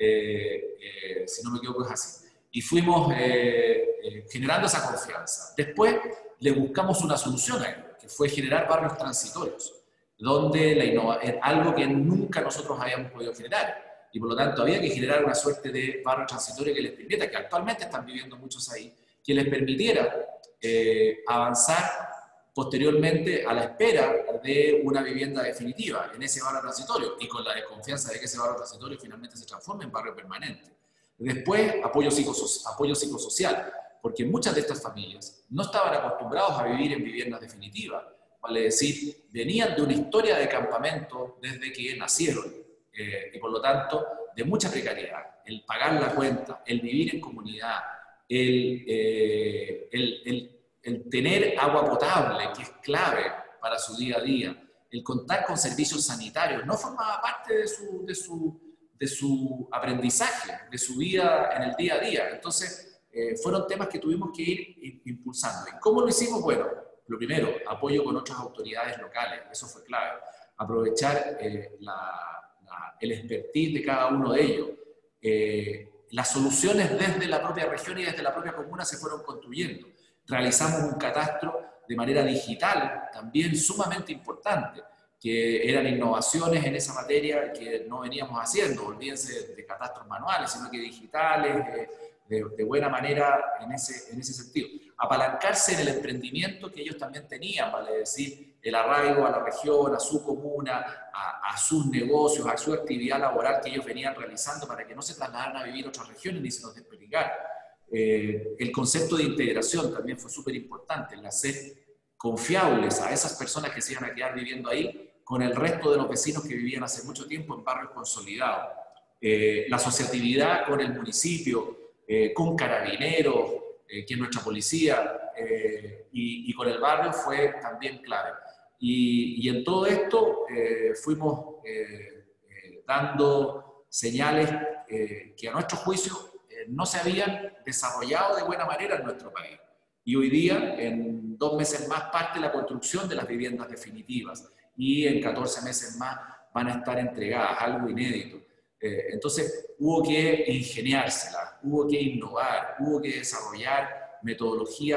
eh, eh, si no me equivoco es así. Y fuimos eh, eh, generando esa confianza. Después le buscamos una solución a ello, que fue generar barrios transitorios, donde la innova, algo que nunca nosotros habíamos podido generar. Y por lo tanto había que generar una suerte de barrio transitorio que les permita, que actualmente están viviendo muchos ahí, que les permitiera eh, avanzar posteriormente a la espera de una vivienda definitiva en ese barrio transitorio, y con la desconfianza de que ese barrio transitorio finalmente se transforme en barrio permanente. Después, apoyo, psicoso apoyo psicosocial, porque muchas de estas familias no estaban acostumbrados a vivir en viviendas definitivas, vale decir, venían de una historia de campamento desde que nacieron, eh, y por lo tanto, de mucha precariedad. El pagar la cuenta, el vivir en comunidad, el... Eh, el, el el tener agua potable, que es clave para su día a día, el contar con servicios sanitarios, no formaba parte de su, de su, de su aprendizaje, de su vida en el día a día. Entonces, eh, fueron temas que tuvimos que ir impulsando. ¿Y cómo lo hicimos? Bueno, lo primero, apoyo con otras autoridades locales, eso fue clave. Aprovechar eh, la, la, el expertise de cada uno de ellos. Eh, las soluciones desde la propia región y desde la propia comuna se fueron construyendo. Realizamos un catastro de manera digital, también sumamente importante, que eran innovaciones en esa materia que no veníamos haciendo, olvídense de catastros manuales, sino que digitales, de, de, de buena manera en ese, en ese sentido. Apalancarse en el emprendimiento que ellos también tenían, vale decir, el arraigo a la región, a su comuna, a, a sus negocios, a su actividad laboral que ellos venían realizando para que no se trasladaran a vivir a otras regiones ni se nos desperdigaran. Eh, el concepto de integración también fue súper importante, el hacer confiables a esas personas que se iban a quedar viviendo ahí con el resto de los vecinos que vivían hace mucho tiempo en barrios consolidados. Eh, la asociatividad con el municipio, eh, con Carabineros, eh, que es nuestra policía, eh, y, y con el barrio fue también clave. Y, y en todo esto eh, fuimos eh, eh, dando señales eh, que a nuestro juicio no se habían desarrollado de buena manera en nuestro país. Y hoy día, en dos meses más, parte la construcción de las viviendas definitivas, y en catorce meses más van a estar entregadas, algo inédito. Eh, entonces, hubo que ingeniárselas, hubo que innovar, hubo que desarrollar metodologías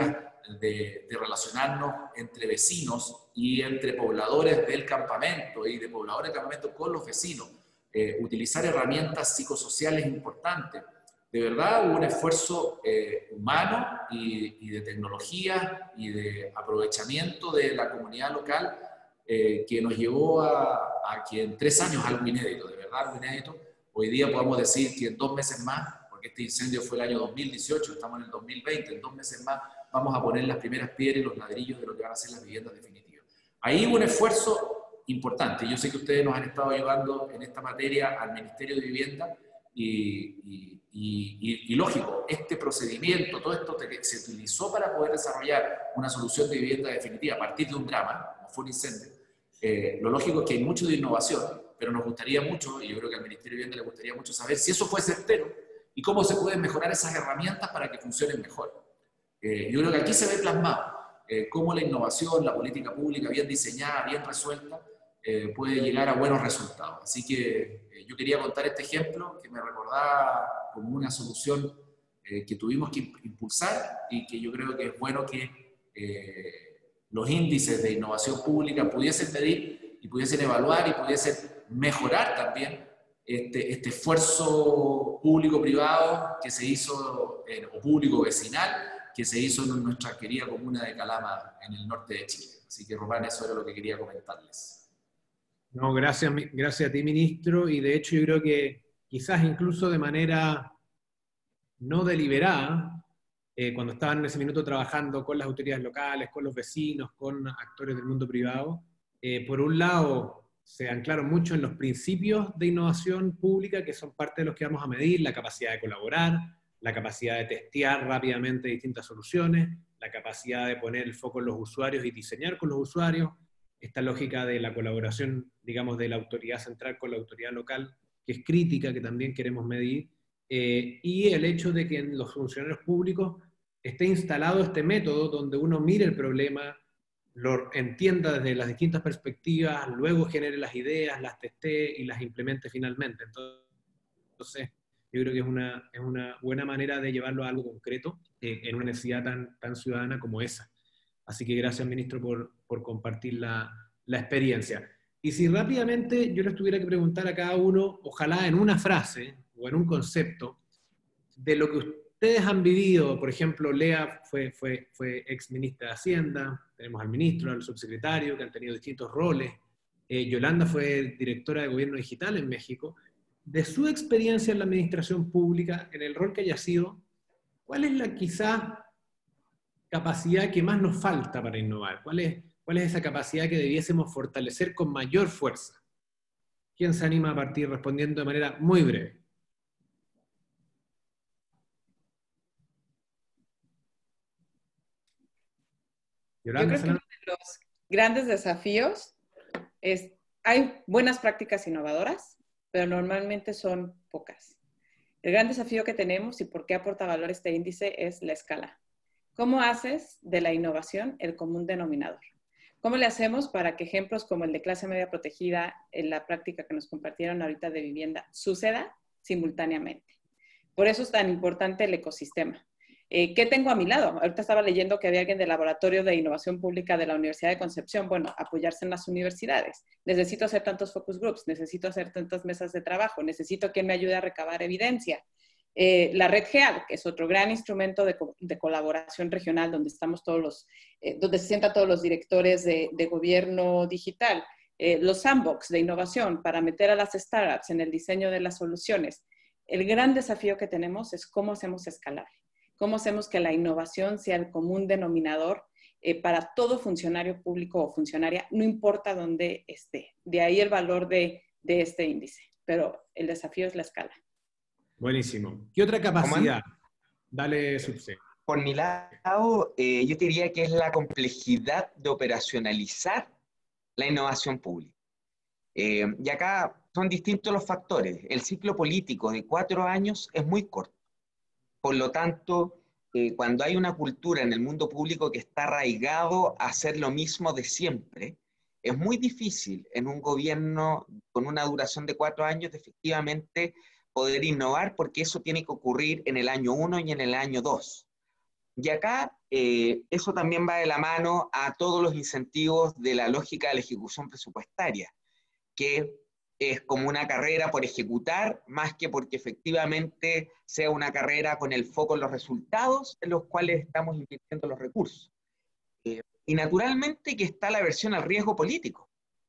de, de relacionarnos entre vecinos y entre pobladores del campamento y de pobladores del campamento con los vecinos, eh, utilizar herramientas psicosociales importantes. De verdad hubo un esfuerzo eh, humano y, y de tecnología y de aprovechamiento de la comunidad local eh, que nos llevó a, a que en tres años, algo inédito, de verdad algo inédito, hoy día podemos decir que en dos meses más, porque este incendio fue el año dos mil dieciocho, estamos en el dos mil veinte, en dos meses más vamos a poner las primeras piedras y los ladrillos de lo que van a ser las viviendas definitivas. Ahí hubo un esfuerzo importante. Yo sé que ustedes nos han estado ayudando en esta materia al Ministerio de Vivienda y, y, y, y, y lógico, este procedimiento, todo esto que se utilizó para poder desarrollar una solución de vivienda definitiva a partir de un drama, como fue un incendio. Eh, lo lógico es que hay mucho de innovación, pero nos gustaría mucho, y yo creo que al Ministerio de Vivienda le gustaría mucho saber si eso fue certero y cómo se pueden mejorar esas herramientas para que funcionen mejor. Eh, yo creo que aquí se ve plasmado eh, cómo la innovación, la política pública bien diseñada, bien resuelta, eh, puede llegar a buenos resultados. Así que eh, yo quería contar este ejemplo que me recordaba como una solución eh, que tuvimos que impulsar y que yo creo que es bueno que eh, los índices de innovación pública pudiesen medir y pudiesen evaluar y pudiesen mejorar también este, este esfuerzo público-privado que se hizo, eh, o público-vecinal, que se hizo en nuestra querida comuna de Calama, en el norte de Chile. Así que, Román, eso era lo que quería comentarles. No, gracias, gracias a ti, ministro, y de hecho yo creo que quizás incluso de manera no deliberada, eh, cuando estaban en ese minuto trabajando con las autoridades locales, con los vecinos, con actores del mundo privado, eh, por un lado se anclaron mucho en los principios de innovación pública, que son parte de los que vamos a medir, la capacidad de colaborar, la capacidad de testear rápidamente distintas soluciones, la capacidad de poner el foco en los usuarios y diseñar con los usuarios, esta lógica de la colaboración, digamos, de la autoridad central con la autoridad local, que es crítica, que también queremos medir, eh, y el hecho de que en los funcionarios públicos esté instalado este método donde uno mire el problema, lo entienda desde las distintas perspectivas, luego genere las ideas, las testee y las implemente finalmente. Entonces, yo creo que es una, es una buena manera de llevarlo a algo concreto eh, en una necesidad tan, tan ciudadana como esa. Así que gracias, ministro, por, por compartir la, la experiencia. Y si rápidamente yo les tuviera que preguntar a cada uno, ojalá en una frase o en un concepto, de lo que ustedes han vivido. Por ejemplo, Lea fue, fue, fue ex ministra de Hacienda, tenemos al ministro, al subsecretario, que han tenido distintos roles. Eh, Yolanda fue directora de Gobierno Digital en México. De su experiencia en la administración pública, en el rol que haya sido, ¿cuál es la quizá capacidad que más nos falta para innovar? ¿Cuál es, cuál es esa capacidad que debiésemos fortalecer con mayor fuerza? ¿Quién se anima a partir respondiendo de manera muy breve? Yolanda, Yo creo que uno de los grandes desafíos es, hay buenas prácticas innovadoras, pero normalmente son pocas. El gran desafío que tenemos y por qué aporta valor este índice es la escala. ¿Cómo haces de la innovación el común denominador? ¿Cómo le hacemos para que ejemplos como el de clase media protegida en la práctica que nos compartieron ahorita de vivienda suceda simultáneamente? Por eso es tan importante el ecosistema. Eh, ¿Qué tengo a mi lado? Ahorita estaba leyendo que había alguien del Laboratorio de Innovación Pública de la Universidad de Concepción. Bueno, apoyarse en las universidades. Necesito hacer tantos focus groups, necesito hacer tantas mesas de trabajo, necesito quien me ayude a recabar evidencia. Eh, la Red GEAD, que es otro gran instrumento de, co de colaboración regional, donde estamos todos los, eh, donde se sientan todos los directores de, de gobierno digital. Eh, los sandbox de innovación para meter a las startups en el diseño de las soluciones. El gran desafío que tenemos es cómo hacemos escalar. ¿Cómo hacemos que la innovación sea el común denominador eh, para todo funcionario público o funcionaria, no importa dónde esté? De ahí el valor de, de este índice, pero el desafío es la escala. Buenísimo. ¿Qué otra capacidad? Dale, Subse. Por mi lado, eh, yo te diría que es la complejidad de operacionalizar la innovación pública. Eh, y acá son distintos los factores. El ciclo político de cuatro años es muy corto. Por lo tanto, eh, cuando hay una cultura en el mundo público que está arraigado a hacer lo mismo de siempre, es muy difícil en un gobierno con una duración de cuatro años de efectivamente poder innovar, porque eso tiene que ocurrir en el año uno y en el año dos. Y acá eh, eso también va de la mano a todos los incentivos de la lógica de la ejecución presupuestaria, que es como una carrera por ejecutar, más que porque efectivamente sea una carrera con el foco en los resultados en los cuales estamos invirtiendo los recursos. Eh, y naturalmente que está la versión al riesgo político,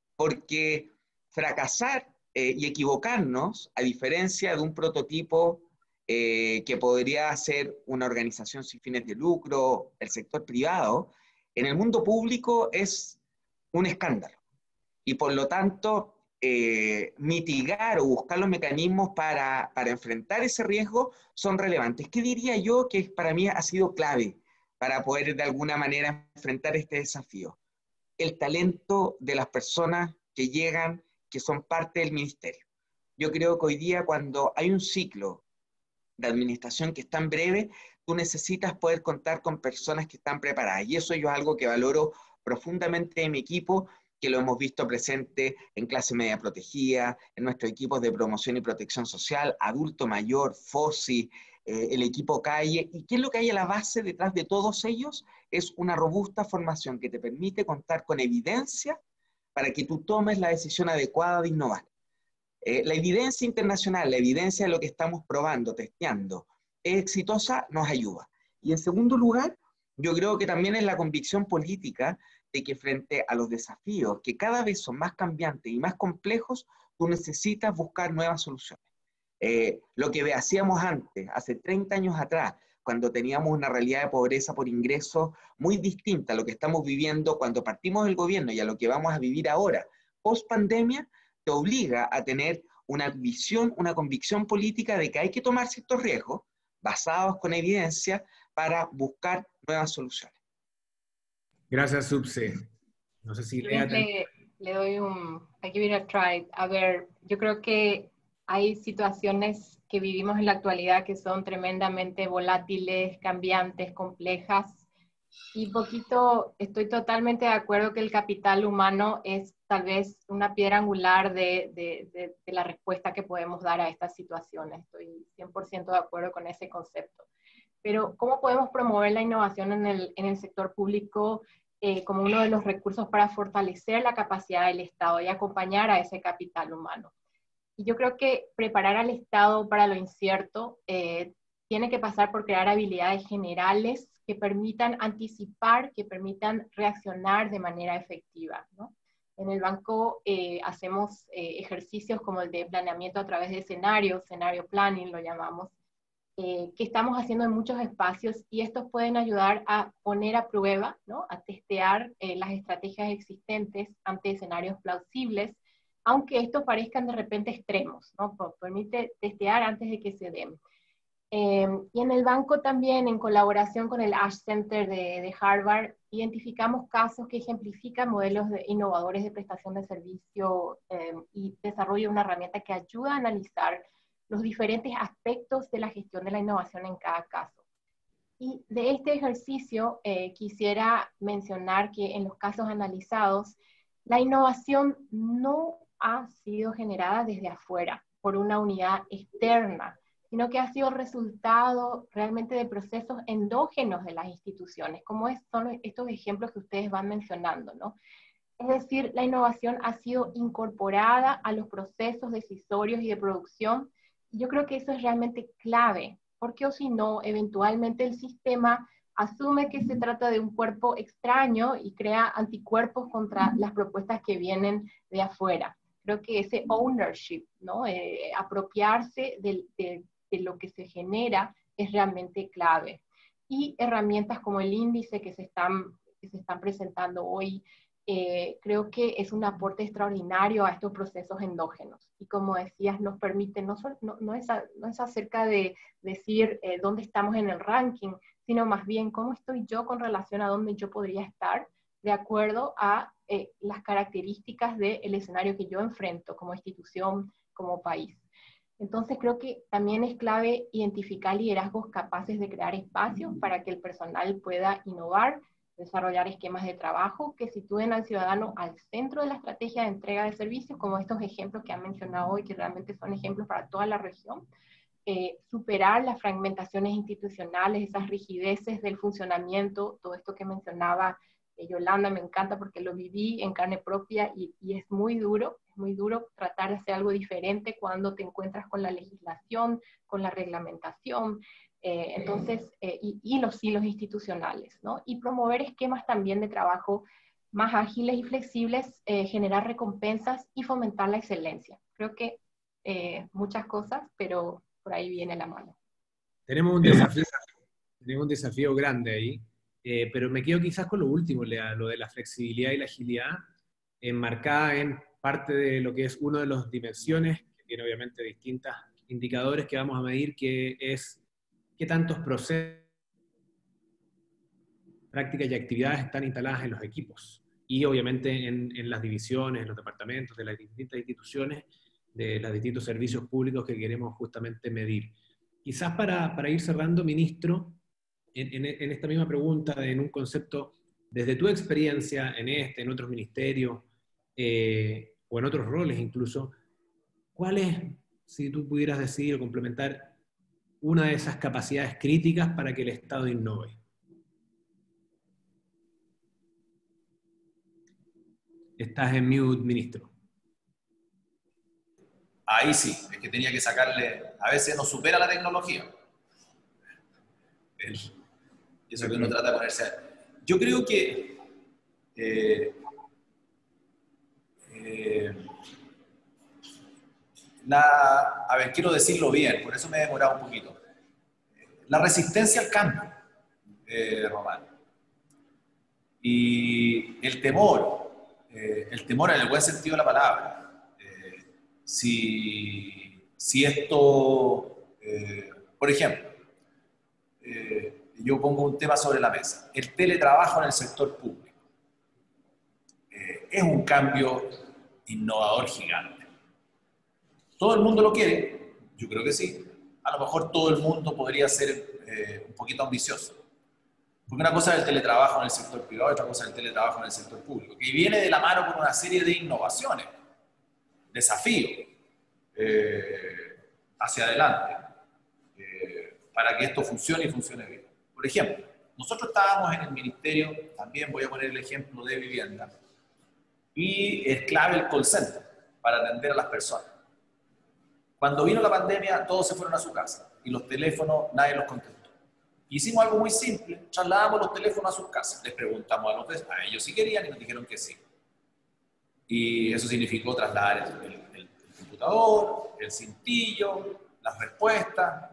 porque fracasar eh, y equivocarnos, a diferencia de un prototipo eh, que podría ser una organización sin fines de lucro, el sector privado, en el mundo público es un escándalo. Y por lo tanto, eh, mitigar o buscar los mecanismos para, para enfrentar ese riesgo son relevantes. ¿Qué diría yo que para mí ha sido clave para poder de alguna manera enfrentar este desafío? El talento de las personas que llegan, que son parte del ministerio. Yo creo que hoy día cuando hay un ciclo de administración que es tan breve, tú necesitas poder contar con personas que están preparadas. Y eso yo es algo que valoro profundamente en mi equipo, que lo hemos visto presente en clase media protegida, en nuestros equipos de promoción y protección social, adulto mayor, FOSI, eh, el equipo calle. ¿Y qué es lo que hay a la base detrás de todos ellos? Es una robusta formación que te permite contar con evidencia para que tú tomes la decisión adecuada de innovar. Eh, la evidencia internacional, la evidencia de lo que estamos probando, testeando, es exitosa, nos ayuda. Y en segundo lugar, yo creo que también es la convicción política de que frente a los desafíos que cada vez son más cambiantes y más complejos, tú necesitas buscar nuevas soluciones. Eh, lo que hacíamos antes, hace treinta años atrás, cuando teníamos una realidad de pobreza por ingresos muy distinta a lo que estamos viviendo cuando partimos del gobierno y a lo que vamos a vivir ahora, post pandemia, te obliga a tener una visión, una convicción política de que hay que tomar ciertos riesgos basados con evidencia para buscar nuevas soluciones. Gracias, Subse. No sé si Lea... Le, le doy un... I give it a try. A ver, yo creo que hay situaciones que vivimos en la actualidad que son tremendamente volátiles, cambiantes, complejas. Y poquito, estoy totalmente de acuerdo que el capital humano es tal vez una piedra angular de, de, de, de la respuesta que podemos dar a estas situaciones. Estoy cien por ciento de acuerdo con ese concepto. Pero, ¿cómo podemos promover la innovación en el, en el sector público eh, como uno de los recursos para fortalecer la capacidad del Estado y acompañar a ese capital humano? Y yo creo que preparar al Estado para lo incierto eh, tiene que pasar por crear habilidades generales que permitan anticipar, que permitan reaccionar de manera efectiva, ¿no? En el banco eh, hacemos eh, ejercicios como el de planeamiento a través de escenarios, scenario planning lo llamamos, eh, que estamos haciendo en muchos espacios y estos pueden ayudar a poner a prueba, ¿no? A testear eh, las estrategias existentes ante escenarios plausibles, aunque estos parezcan de repente extremos, ¿no? Permite testear antes de que se den. Eh, y en el banco también, en colaboración con el Ash Center de, de Harvard, identificamos casos que ejemplifican modelos de, innovadores de prestación de servicio eh, y desarrollo de una herramienta que ayuda a analizar los diferentes aspectos de la gestión de la innovación en cada caso. Y de este ejercicio eh, quisiera mencionar que en los casos analizados, la innovación no ha sido generada desde afuera, por una unidad externa, sino que ha sido resultado realmente de procesos endógenos de las instituciones, como es, son estos ejemplos que ustedes van mencionando, ¿no? Es decir, la innovación ha sido incorporada a los procesos decisorios y de producción, y yo creo que eso es realmente clave, porque o si no, eventualmente el sistema asume que se trata de un cuerpo extraño y crea anticuerpos contra las propuestas que vienen de afuera. Creo que ese ownership, ¿no? Eh, apropiarse del, de, de lo que se genera es realmente clave. Y herramientas como el índice que se están, que se están presentando hoy, eh, creo que es un aporte extraordinario a estos procesos endógenos. Y como decías, nos permite, no, no, no, es, a, no es acerca de decir eh, dónde estamos en el ranking, sino más bien cómo estoy yo con relación a dónde yo podría estar de acuerdo a eh, las características del escenario que yo enfrento como institución, como país. Entonces creo que también es clave identificar liderazgos capaces de crear espacios para que el personal pueda innovar, desarrollar esquemas de trabajo que sitúen al ciudadano al centro de la estrategia de entrega de servicios, como estos ejemplos que han mencionado hoy, que realmente son ejemplos para toda la región, eh, superar las fragmentaciones institucionales, esas rigideces del funcionamiento, todo esto que mencionaba eh, Yolanda, me encanta porque lo viví en carne propia y, y es muy duro, es muy duro tratar de hacer algo diferente cuando te encuentras con la legislación, con la reglamentación, eh, entonces, eh, y, y los hilos institucionales, ¿no? Y promover esquemas también de trabajo más ágiles y flexibles, eh, generar recompensas y fomentar la excelencia. Creo que eh, muchas cosas, pero por ahí viene la mano. Tenemos un desafío, tenemos un desafío grande ahí, eh, pero me quedo quizás con lo último, Lea, lo de la flexibilidad y la agilidad, enmarcada en parte de lo que es una de las dimensiones, que tiene obviamente distintos indicadores que vamos a medir, que es qué tantos procesos, prácticas y actividades están instaladas en los equipos, y obviamente en, en las divisiones, en los departamentos de las distintas instituciones, de los distintos servicios públicos que queremos justamente medir. Quizás para, para ir cerrando, ministro, en, en, en esta misma pregunta, en un concepto, desde tu experiencia en este, en otros ministerios, eh, o en otros roles incluso, ¿cuál es, si tú pudieras decir o complementar, una de esas capacidades críticas para que el Estado innove? Estás en mute, ministro. Ahí sí, es que tenía que sacarle, a veces nos supera la tecnología. El, eso que uno trata de ponerse. Yo creo que, eh, eh, la, a ver, quiero decirlo bien, por eso me he demorado un poquito. La resistencia al cambio, eh, Román, y el temor, eh, el temor en el buen sentido de la palabra. Eh, si, si esto, eh, por ejemplo, eh, yo pongo un tema sobre la mesa, el teletrabajo en el sector público. Eh, es un cambio innovador gigante. ¿Todo el mundo lo quiere? Yo creo que sí. A lo mejor todo el mundo podría ser eh, un poquito ambicioso. Porque una cosa es el teletrabajo en el sector privado y otra cosa es el teletrabajo en el sector público, que viene de la mano con una serie de innovaciones, desafíos eh, hacia adelante, eh, para que esto funcione y funcione bien. Por ejemplo, nosotros estábamos en el ministerio, también voy a poner el ejemplo de vivienda, y es clave el call center para atender a las personas. Cuando vino la pandemia, todos se fueron a su casa y los teléfonos nadie los contestó. Hicimos algo muy simple, trasladamos los teléfonos a sus casas, les preguntamos a, los, a ellos si querían y nos dijeron que sí. Y eso significó trasladar el, el, el computador, el cintillo, las respuestas,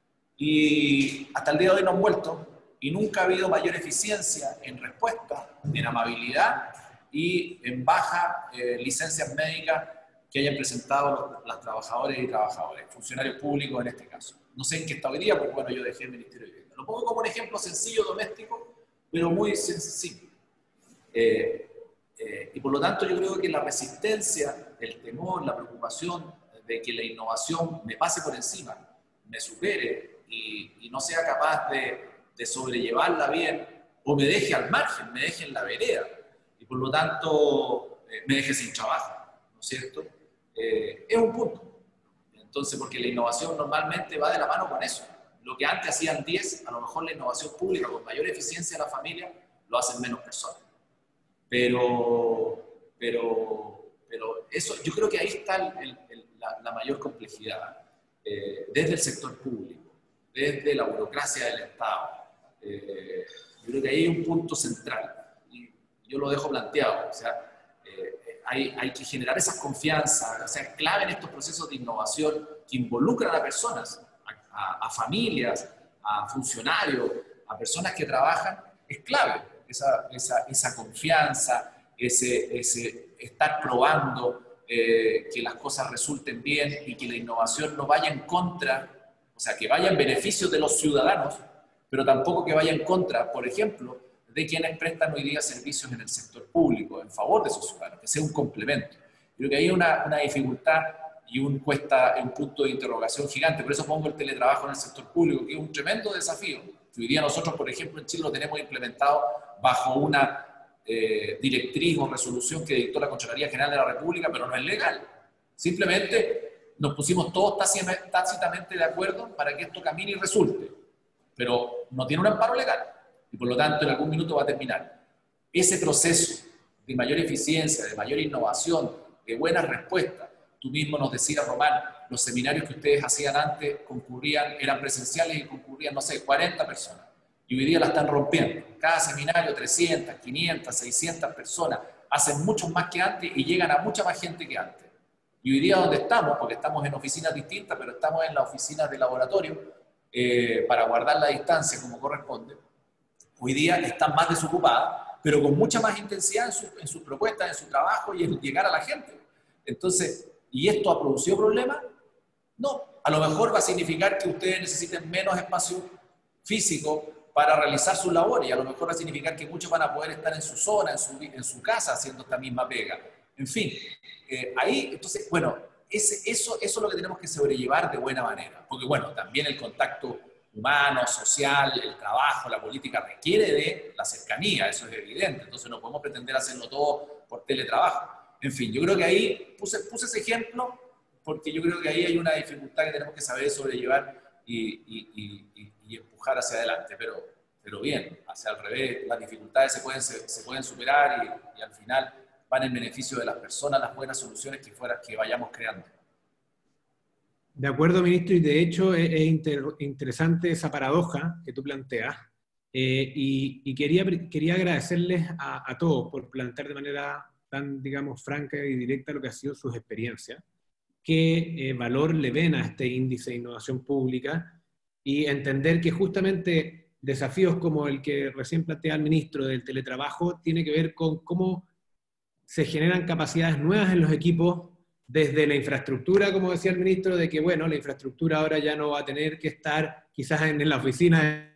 y hasta el día de hoy no han vuelto, y nunca ha habido mayor eficiencia en respuesta, en amabilidad y en baja eh, licencias médicas que hayan presentado los, los trabajadores y trabajadores, funcionarios públicos en este caso. No sé en qué está hoy día, porque bueno, yo dejé el Ministerio de Vivienda. Lo pongo como un ejemplo sencillo, doméstico, pero muy sencillo. Eh, eh, y por lo tanto yo creo que la resistencia, el temor, la preocupación de que la innovación me pase por encima, me supere y, y no sea capaz de, de sobrellevarla bien, o me deje al margen, me deje en la vereda, y por lo tanto eh, me deje sin trabajo, ¿no es cierto? Eh, es un punto. Entonces, porque la innovación normalmente va de la mano con eso. Lo que antes hacían diez, a lo mejor la innovación pública con mayor eficiencia de la familia, lo hacen menos personas. Pero, pero, pero eso, yo creo que ahí está el, el, la, la mayor complejidad, eh, desde el sector público, desde la burocracia del Estado. Eh, yo creo que ahí hay un punto central, y yo lo dejo planteado, o sea, eh, hay, hay que generar esa confianza, o sea, clave en estos procesos de innovación que involucran a personas, a, a, a familias, a funcionarios, a personas que trabajan, es clave esa, esa, esa confianza, ese, ese estar probando eh, que las cosas resulten bien y que la innovación no vaya en contra, o sea, que vaya en beneficio de los ciudadanos, pero tampoco que vaya en contra, por ejemplo, de quienes prestan hoy día servicios en el sector público, en favor de sus ciudadanos, que sea un complemento. Creo que hay una, una dificultad y un, cuesta, un punto de interrogación gigante. Por eso pongo el teletrabajo en el sector público, que es un tremendo desafío. Que hoy día nosotros, por ejemplo, en Chile lo tenemos implementado bajo una eh, directriz o resolución que dictó la Contraloría General de la República, pero no es legal. Simplemente nos pusimos todos tácitamente de acuerdo para que esto camine y resulte, pero no tiene un amparo legal y por lo tanto en algún minuto va a terminar. Ese proceso de mayor eficiencia, de mayor innovación, de buenas respuestas, tú mismo nos decías, Román, los seminarios que ustedes hacían antes concurrían, eran presenciales y concurrían, no sé, cuarenta personas. Y hoy día la están rompiendo. Cada seminario, trescientas, quinientas, seiscientas personas. Hacen mucho más que antes y llegan a mucha más gente que antes. Y hoy día donde estamos, porque estamos en oficinas distintas, pero estamos en las oficinas de laboratorio, eh, para guardar la distancia como corresponde, hoy día están más desocupadas, pero con mucha más intensidad en, su, en sus propuestas, en su trabajo y en llegar a la gente. Entonces, ¿y esto ha producido problemas? No. A lo mejor va a significar que ustedes necesiten menos espacio físico para realizar sus labores, y a lo mejor va a significar que muchos van a poder estar en su zona, en su, en su casa, haciendo esta misma pega. En fin, eh, ahí, entonces, bueno, ese, eso, eso es lo que tenemos que sobrellevar de buena manera, porque bueno, también el contacto humano, social, el trabajo, la política requiere de la cercanía, eso es evidente, entonces no podemos pretender hacerlo todo por teletrabajo. En fin, yo creo que ahí puse, puse ese ejemplo porque yo creo que ahí hay una dificultad que tenemos que saber sobrellevar y, y, y, y, y empujar hacia adelante, pero, pero bien, hacia al revés, las dificultades se pueden, se, se pueden superar y, y al final van en beneficio de las personas, las buenas soluciones que, fuera, que vayamos creando. De acuerdo, ministro, y de hecho es, es inter, interesante esa paradoja que tú planteas, eh, y, y quería, quería agradecerles a, a todos por plantear de manera tan, digamos, franca y directa lo que ha sido sus experiencias, qué eh, valor le ven a este índice de innovación pública y entender que justamente desafíos como el que recién plantea el ministro del teletrabajo tiene que ver con cómo se generan capacidades nuevas en los equipos desde la infraestructura, como decía el ministro, de que bueno, la infraestructura ahora ya no va a tener que estar quizás en, en la oficina,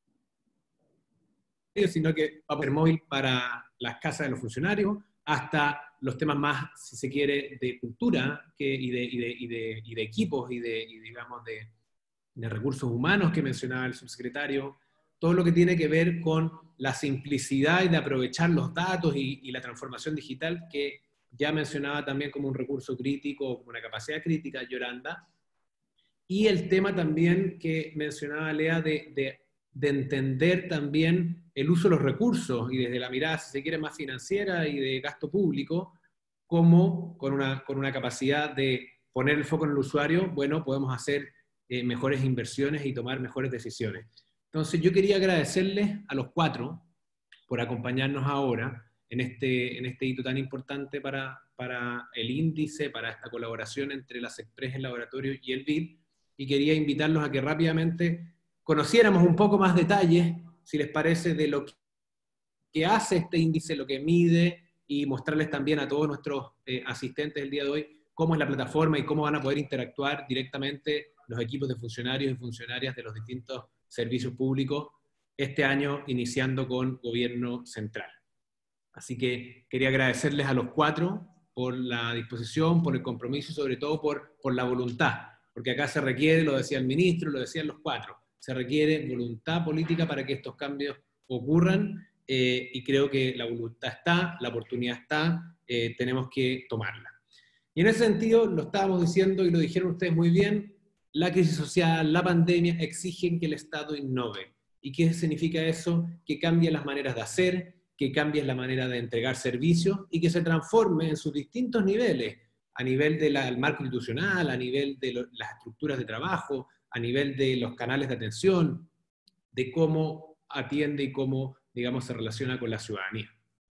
sino que va a ser móvil para las casas de los funcionarios, hasta los temas más, si se quiere, de cultura que, y, de, y, de, y, de, y de equipos y de, y digamos, de, de recursos humanos que mencionaba el subsecretario, todo lo que tiene que ver con la simplicidad y de aprovechar los datos y, y la transformación digital que ya mencionaba también como un recurso crítico, como una capacidad crítica, Yolanda, y el tema también que mencionaba Lea de, de, de entender también el uso de los recursos y desde la mirada, si se quiere, más financiera y de gasto público, como con una, con una capacidad de poner el foco en el usuario, bueno, podemos hacer eh, mejores inversiones y tomar mejores decisiones. Entonces yo quería agradecerles a los cuatro por acompañarnos ahora en este, en este hito tan importante para, para el índice, para esta colaboración entre la SECPRES, el laboratorio y el B I D, y quería invitarlos a que rápidamente conociéramos un poco más detalles, si les parece, de lo que hace este índice, lo que mide, y mostrarles también a todos nuestros eh, asistentes el día de hoy cómo es la plataforma y cómo van a poder interactuar directamente los equipos de funcionarios y funcionarias de los distintos servicios públicos este año, iniciando con Gobierno Central. Así que quería agradecerles a los cuatro por la disposición, por el compromiso y sobre todo por, por la voluntad, porque acá se requiere, lo decía el ministro, lo decían los cuatro, se requiere voluntad política para que estos cambios ocurran, eh, y creo que la voluntad está, la oportunidad está, eh, tenemos que tomarla. Y en ese sentido, lo estábamos diciendo y lo dijeron ustedes muy bien, la crisis social, la pandemia exigen que el Estado innove. ¿Y qué significa eso? Que cambie las maneras de hacer, que cambie la manera de entregar servicios y que se transforme en sus distintos niveles, a nivel del marco institucional, a nivel de lo, las estructuras de trabajo, a nivel de los canales de atención, de cómo atiende y cómo, digamos, se relaciona con la ciudadanía.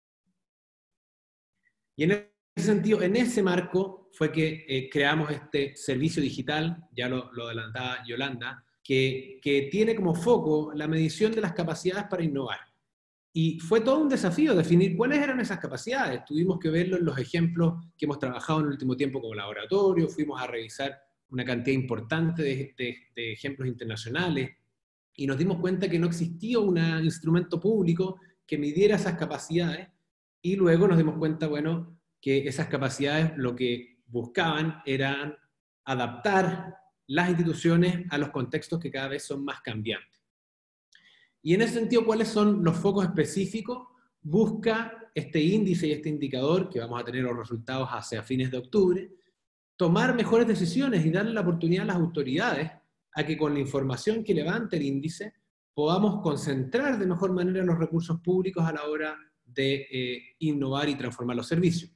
Y en ese sentido, en ese marco fue que eh, creamos este servicio digital, ya lo, lo adelantaba Yolanda, que, que tiene como foco la medición de las capacidades para innovar. Y fue todo un desafío definir cuáles eran esas capacidades. Tuvimos que verlo en los ejemplos que hemos trabajado en el último tiempo como laboratorio, fuimos a revisar una cantidad importante de, de, de ejemplos internacionales, y nos dimos cuenta que no existía un instrumento público que midiera esas capacidades, y luego nos dimos cuenta, bueno, que esas capacidades lo que buscaban eran adaptar las instituciones a los contextos que cada vez son más cambiantes. Y en ese sentido, ¿cuáles son los focos específicos? Busca este índice y este indicador, que vamos a tener los resultados hacia fines de octubre, tomar mejores decisiones y darle la oportunidad a las autoridades a que con la información que levante el índice podamos concentrar de mejor manera los recursos públicos a la hora de eh, innovar y transformar los servicios.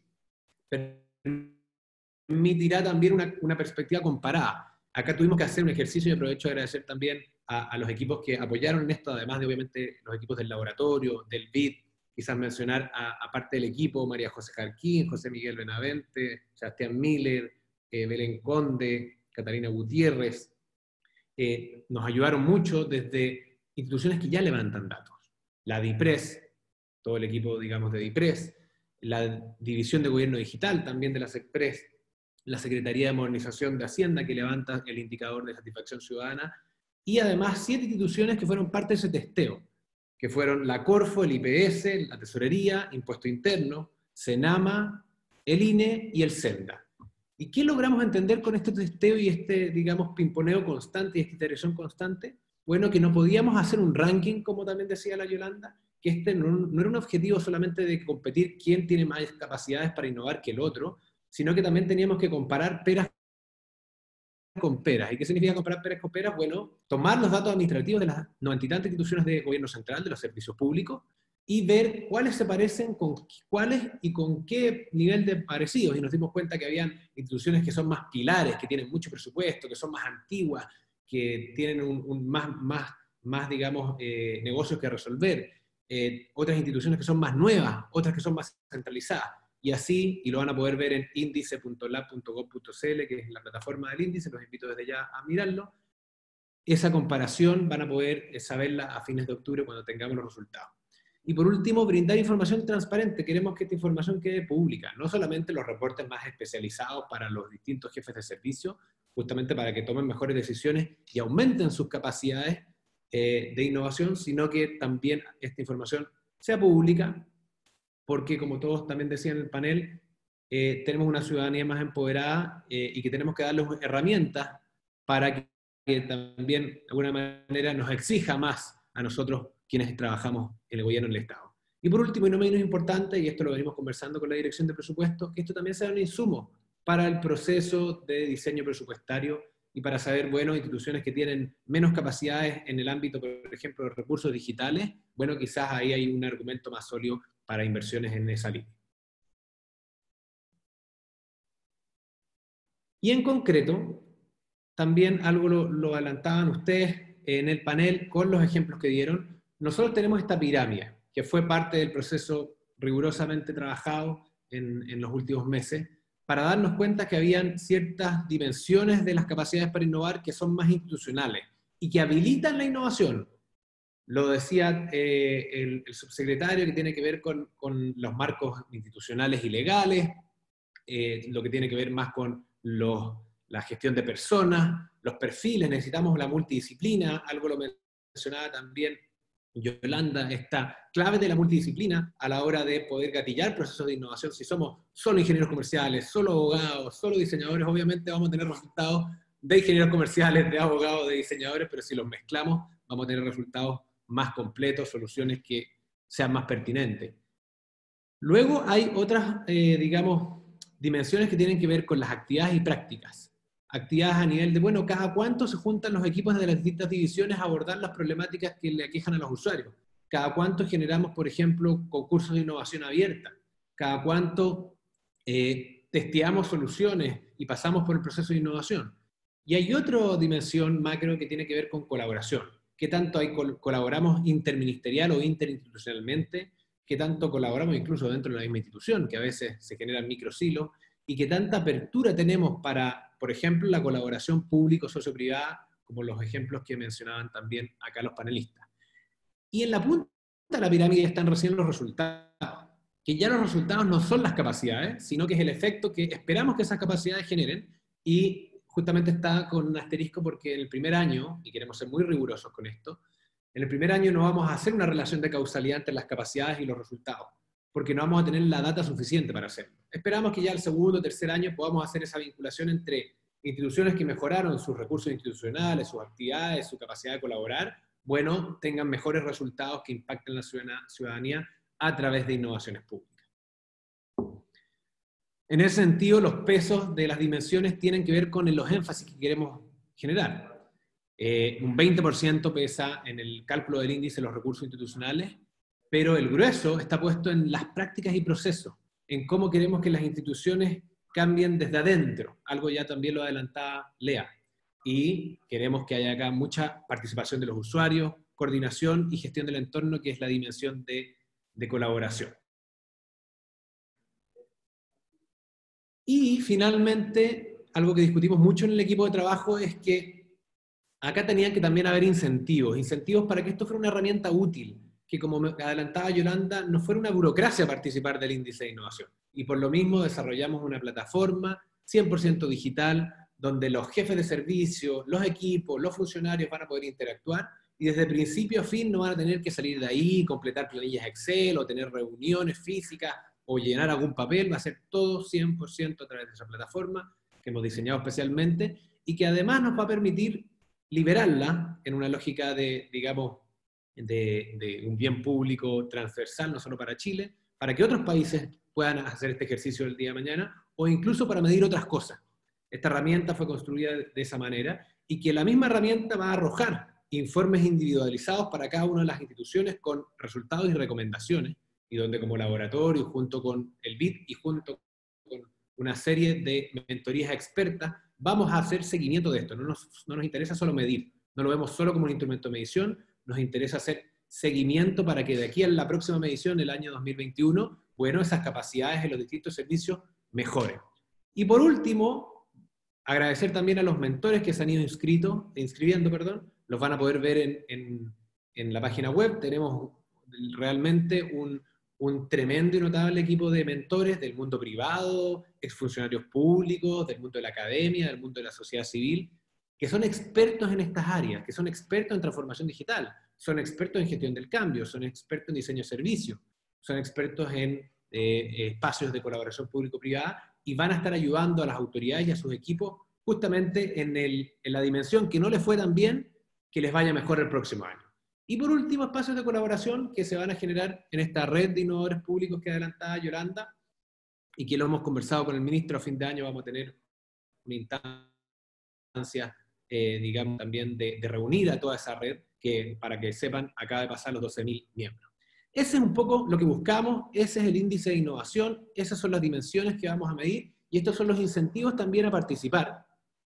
Permitirá también una, una perspectiva comparada. Acá tuvimos que hacer un ejercicio y aprovecho de agradecer también a, a los equipos que apoyaron en esto, además de obviamente los equipos del laboratorio, del B I D, quizás mencionar a, a parte del equipo, María José Jarquín, José Miguel Benavente, Sebastián Miller, eh, Belén Conde, Catalina Gutiérrez, eh, nos ayudaron mucho desde instituciones que ya levantan datos. La DIPRES, todo el equipo, digamos, de DIPRES, la División de Gobierno Digital también de la SECPRES, la Secretaría de Modernización de Hacienda, que levanta el indicador de satisfacción ciudadana, y además siete instituciones que fueron parte de ese testeo, que fueron la Corfo, el I P S, la Tesorería, Impuesto Interno, Senama, el I N E y el SENDA. ¿Y qué logramos entender con este testeo y este, digamos, pimponeo constante y esta iteración constante? Bueno, que no podíamos hacer un ranking, como también decía la Yolanda, que este no, no era un objetivo solamente de competir quién tiene más capacidades para innovar que el otro, sino que también teníamos que comparar peras con peras. ¿Y qué significa comparar peras con peras? Bueno, tomar los datos administrativos de las noventa y tantas instituciones de gobierno central, de los servicios públicos, y ver cuáles se parecen con cuáles y con qué nivel de parecidos. Y nos dimos cuenta que habían instituciones que son más pilares, que tienen mucho presupuesto, que son más antiguas, que tienen un, un más, más, más, digamos, eh, negocios que resolver. Eh, otras instituciones que son más nuevas, otras que son más centralizadas. Y así, y lo van a poder ver en índice punto lab punto gov punto c l, que es la plataforma del índice, los invito desde ya a mirarlo. Esa comparación van a poder saberla a fines de octubre cuando tengamos los resultados. Y por último, brindar información transparente. Queremos que esta información quede pública, no solamente los reportes más especializados para los distintos jefes de servicio, justamente para que tomen mejores decisiones y aumenten sus capacidades eh, de innovación, sino que también esta información sea pública, porque como todos también decían en el panel, eh, tenemos una ciudadanía más empoderada eh, y que tenemos que darles herramientas para que, que también de alguna manera nos exija más a nosotros quienes trabajamos en el gobierno del Estado. Y por último, y no menos importante, y esto lo venimos conversando con la Dirección de Presupuestos, que esto también sea un insumo para el proceso de diseño presupuestario y para saber, bueno, instituciones que tienen menos capacidades en el ámbito, por ejemplo, de recursos digitales, bueno, quizás ahí hay un argumento más sólido para inversiones en esa línea. Y en concreto, también algo lo, lo adelantaban ustedes en el panel con los ejemplos que dieron. Nosotros tenemos esta pirámide, que fue parte del proceso rigurosamente trabajado en, en los últimos meses, para darnos cuenta que habían ciertas dimensiones de las capacidades para innovar que son más institucionales y que habilitan la innovación. Lo decía eh, el, el subsecretario, que tiene que ver con, con los marcos institucionales y legales, eh, lo que tiene que ver más con los, la gestión de personas, los perfiles, necesitamos la multidisciplina, algo lo mencionaba también Yolanda, esta clave de la multidisciplina a la hora de poder gatillar procesos de innovación. Si somos solo ingenieros comerciales, solo abogados, solo diseñadores, obviamente vamos a tener resultados de ingenieros comerciales, de abogados, de diseñadores, pero si los mezclamos vamos a tener resultados más completos, soluciones que sean más pertinentes. Luego hay otras, eh, digamos, dimensiones que tienen que ver con las actividades y prácticas. Actividades a nivel de, bueno, cada cuánto se juntan los equipos de las distintas divisiones a abordar las problemáticas que le aquejan a los usuarios. Cada cuánto generamos, por ejemplo, concursos de innovación abierta. Cada cuánto eh, testeamos soluciones y pasamos por el proceso de innovación. Y hay otra dimensión macro que tiene que ver con colaboración. ¿Qué tanto hay, col colaboramos interministerial o interinstitucionalmente? ¿Qué tanto colaboramos incluso dentro de la misma institución, que a veces se generan microsilos? Y qué tanta apertura tenemos para, por ejemplo, la colaboración público-socio-privada, como los ejemplos que mencionaban también acá los panelistas. Y en la punta de la pirámide están recién los resultados, que ya los resultados no son las capacidades, sino que es el efecto que esperamos que esas capacidades generen, y justamente está con un asterisco porque en el primer año, y queremos ser muy rigurosos con esto, en el primer año no vamos a hacer una relación de causalidad entre las capacidades y los resultados, porque no vamos a tener la data suficiente para hacerlo. Esperamos que ya el segundo o tercer año podamos hacer esa vinculación entre instituciones que mejoraron sus recursos institucionales, sus actividades, su capacidad de colaborar, bueno, tengan mejores resultados que impacten la ciudadanía a través de innovaciones públicas. En ese sentido, los pesos de las dimensiones tienen que ver con los énfasis que queremos generar. Eh, un veinte por ciento pesa en el cálculo del índice de los recursos institucionales, pero el grueso está puesto en las prácticas y procesos, en cómo queremos que las instituciones cambien desde adentro, algo ya también lo adelantaba Lea, y queremos que haya acá mucha participación de los usuarios, coordinación y gestión del entorno, que es la dimensión de, de colaboración. Y finalmente, algo que discutimos mucho en el equipo de trabajo es que acá tenían que también haber incentivos, incentivos para que esto fuera una herramienta útil, que como adelantaba Yolanda, no fuera una burocracia participar del índice de innovación. Y por lo mismo desarrollamos una plataforma cien por ciento digital, donde los jefes de servicio, los equipos, los funcionarios van a poder interactuar, y desde principio a fin no van a tener que salir de ahí, completar planillas Excel, o tener reuniones físicas, o llenar algún papel. Va a ser todo cien por ciento a través de esa plataforma, que hemos diseñado especialmente, y que además nos va a permitir liberarla en una lógica de, digamos, de, de un bien público transversal, no solo para Chile, para que otros países puedan hacer este ejercicio el día de mañana, o incluso para medir otras cosas. Esta herramienta fue construida de esa manera, y que la misma herramienta va a arrojar informes individualizados para cada una de las instituciones con resultados y recomendaciones, y donde como laboratorio, junto con el B I D y junto con una serie de mentorías expertas, vamos a hacer seguimiento de esto. No nos, no nos interesa solo medir, no lo vemos solo como un instrumento de medición, nos interesa hacer seguimiento para que de aquí a la próxima medición, el año dos mil veintiuno, bueno, esas capacidades en los distintos servicios mejoren. Y por último, agradecer también a los mentores que se han ido inscrito, inscribiendo, perdón, los van a poder ver en, en, en la página web. Tenemos realmente un, un tremendo y notable equipo de mentores del mundo privado, exfuncionarios públicos, del mundo de la academia, del mundo de la sociedad civil, que son expertos en estas áreas, que son expertos en transformación digital, son expertos en gestión del cambio, son expertos en diseño de servicios, son expertos en eh, espacios de colaboración público-privada, y van a estar ayudando a las autoridades y a sus equipos justamente en, el, en la dimensión que no les fue tan bien, que les vaya mejor el próximo año. Y por último, espacios de colaboración que se van a generar en esta red de innovadores públicos que adelantaba Yolanda, y que lo hemos conversado con el ministro. A fin de año vamos a tener una instancia, eh, digamos, también de, de reunir a toda esa red, que para que sepan, acaba de pasar los doce mil miembros. Ese es un poco lo que buscamos, ese es el índice de innovación, esas son las dimensiones que vamos a medir, y estos son los incentivos también a participar.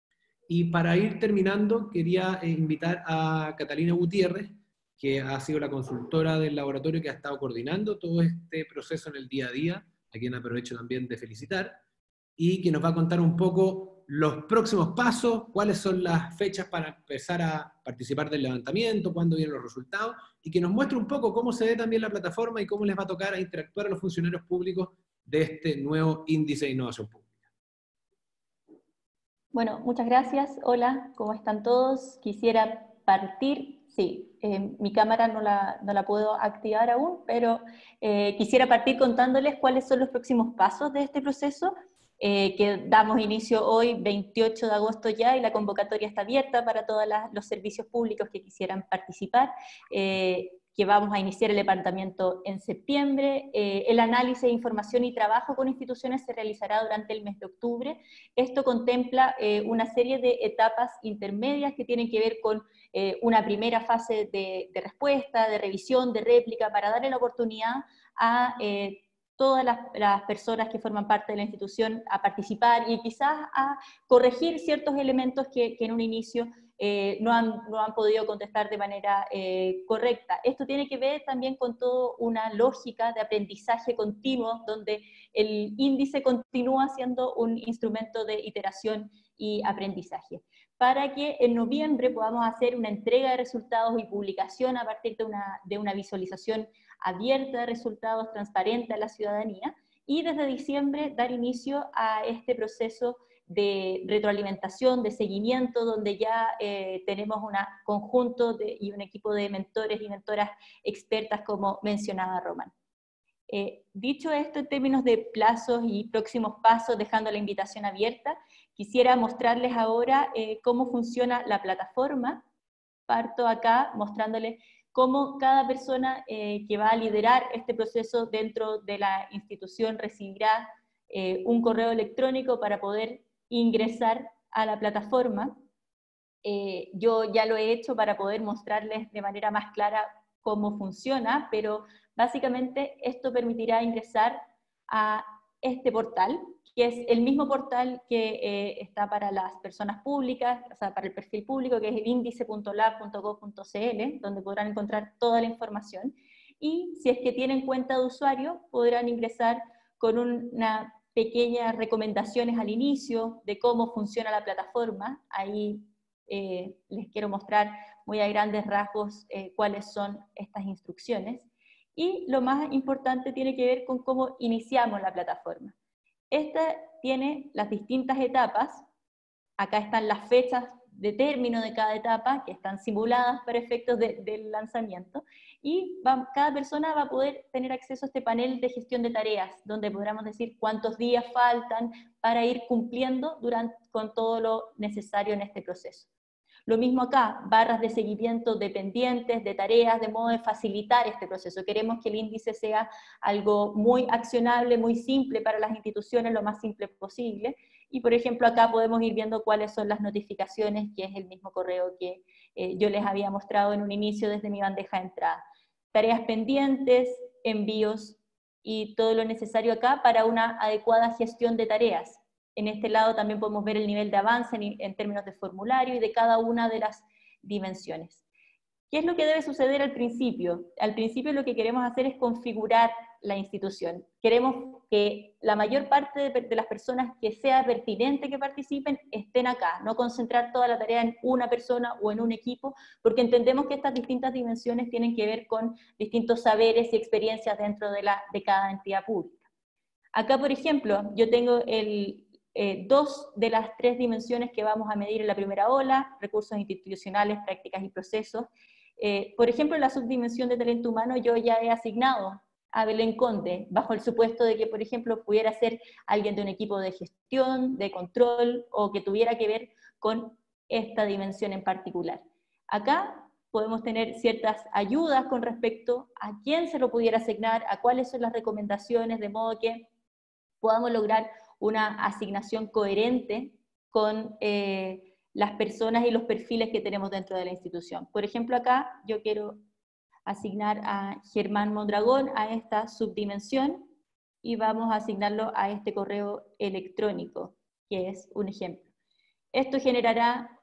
Y para ir terminando, quería eh, invitar a Catalina Gutiérrez, que ha sido la consultora del laboratorio que ha estado coordinando todo este proceso en el día a día, a quien aprovecho también de felicitar, y que nos va a contar un poco los próximos pasos, cuáles son las fechas para empezar a participar del levantamiento, cuándo vienen los resultados, y que nos muestre un poco cómo se ve también la plataforma y cómo les va a tocar a interactuar a los funcionarios públicos de este nuevo índice de innovación pública. Bueno, muchas gracias. Hola, ¿cómo están todos? Quisiera partir, sí, eh, mi cámara no la, no la puedo activar aún, pero eh, quisiera partir contándoles cuáles son los próximos pasos de este proceso, eh, que damos inicio hoy, veintiocho de agosto ya, y la convocatoria está abierta para todos los servicios públicos que quisieran participar. Eh, que vamos a iniciar el levantamiento en septiembre. Eh, el análisis de información y trabajo con instituciones se realizará durante el mes de octubre. Esto contempla eh, una serie de etapas intermedias que tienen que ver con eh, una primera fase de, de respuesta, de revisión, de réplica, para darle la oportunidad a eh, todas las, las personas que forman parte de la institución a participar y quizás a corregir ciertos elementos que, que en un inicio Eh, no, han, no han podido contestar de manera eh, correcta. Esto tiene que ver también con toda una lógica de aprendizaje continuo, donde el índice continúa siendo un instrumento de iteración y aprendizaje, para que en noviembre podamos hacer una entrega de resultados y publicación a partir de una, de una visualización abierta de resultados, transparente a la ciudadanía, y desde diciembre dar inicio a este proceso de retroalimentación, de seguimiento, donde ya eh, tenemos un conjunto de, y un equipo de mentores y mentoras expertas, como mencionaba Roman. Eh, dicho esto, en términos de plazos y próximos pasos, dejando la invitación abierta, quisiera mostrarles ahora eh, cómo funciona la plataforma. Parto acá mostrándoles cómo cada persona eh, que va a liderar este proceso dentro de la institución recibirá eh, un correo electrónico para poder ingresar a la plataforma. Eh, yo ya lo he hecho para poder mostrarles de manera más clara cómo funciona, pero básicamente esto permitirá ingresar a este portal, que es el mismo portal que eh, está para las personas públicas, o sea, para el perfil público, que es el índice punto lab punto gov punto cl, donde podrán encontrar toda la información. Y si es que tienen cuenta de usuario, podrán ingresar con una pequeñas recomendaciones al inicio de cómo funciona la plataforma. Ahí eh, les quiero mostrar muy a grandes rasgos eh, cuáles son estas instrucciones. Y lo más importante tiene que ver con cómo iniciamos la plataforma. Esta tiene las distintas etapas. Acá están las fechas de término de cada etapa, que están simuladas para efectos de, del lanzamiento, y va, cada persona va a poder tener acceso a este panel de gestión de tareas, donde podremos decir cuántos días faltan para ir cumpliendo durante, con todo lo necesario en este proceso. Lo mismo acá, barras de seguimiento de pendientes, de tareas, de modo de facilitar este proceso. Queremos que el índice sea algo muy accionable, muy simple para las instituciones, lo más simple posible. Y por ejemplo acá podemos ir viendo cuáles son las notificaciones, que es el mismo correo que eh, yo les había mostrado en un inicio desde mi bandeja de entrada. Tareas pendientes, envíos y todo lo necesario acá para una adecuada gestión de tareas. En este lado también podemos ver el nivel de avance en, en términos de formulario y de cada una de las dimensiones. ¿Qué es lo que debe suceder al principio? Al principio lo que queremos hacer es configurar la institución. Queremos que la mayor parte de, de las personas que sea pertinente que participen estén acá, no concentrar toda la tarea en una persona o en un equipo, porque entendemos que estas distintas dimensiones tienen que ver con distintos saberes y experiencias dentro de, la, de cada entidad pública. Acá, por ejemplo, yo tengo el, eh, dos de las tres dimensiones que vamos a medir en la primera ola: recursos institucionales, prácticas y procesos. Eh, por ejemplo, en la subdimensión de talento humano yo ya he asignado a Belén Conde, bajo el supuesto de que, por ejemplo, pudiera ser alguien de un equipo de gestión, de control, o que tuviera que ver con esta dimensión en particular. Acá podemos tener ciertas ayudas con respecto a quién se lo pudiera asignar, a cuáles son las recomendaciones, de modo que podamos lograr una asignación coherente con eh, las personas y los perfiles que tenemos dentro de la institución. Por ejemplo, acá yo quiero asignar a Germán Mondragón a esta subdimensión y vamos a asignarlo a este correo electrónico, que es un ejemplo. Esto generará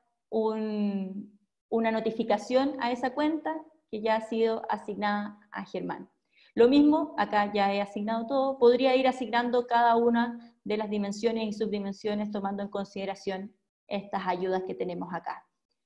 un, una notificación a esa cuenta que ya ha sido asignada a Germán. Lo mismo, acá ya he asignado todo, podría ir asignando cada una de las dimensiones y subdimensiones tomando en consideración estas ayudas que tenemos acá.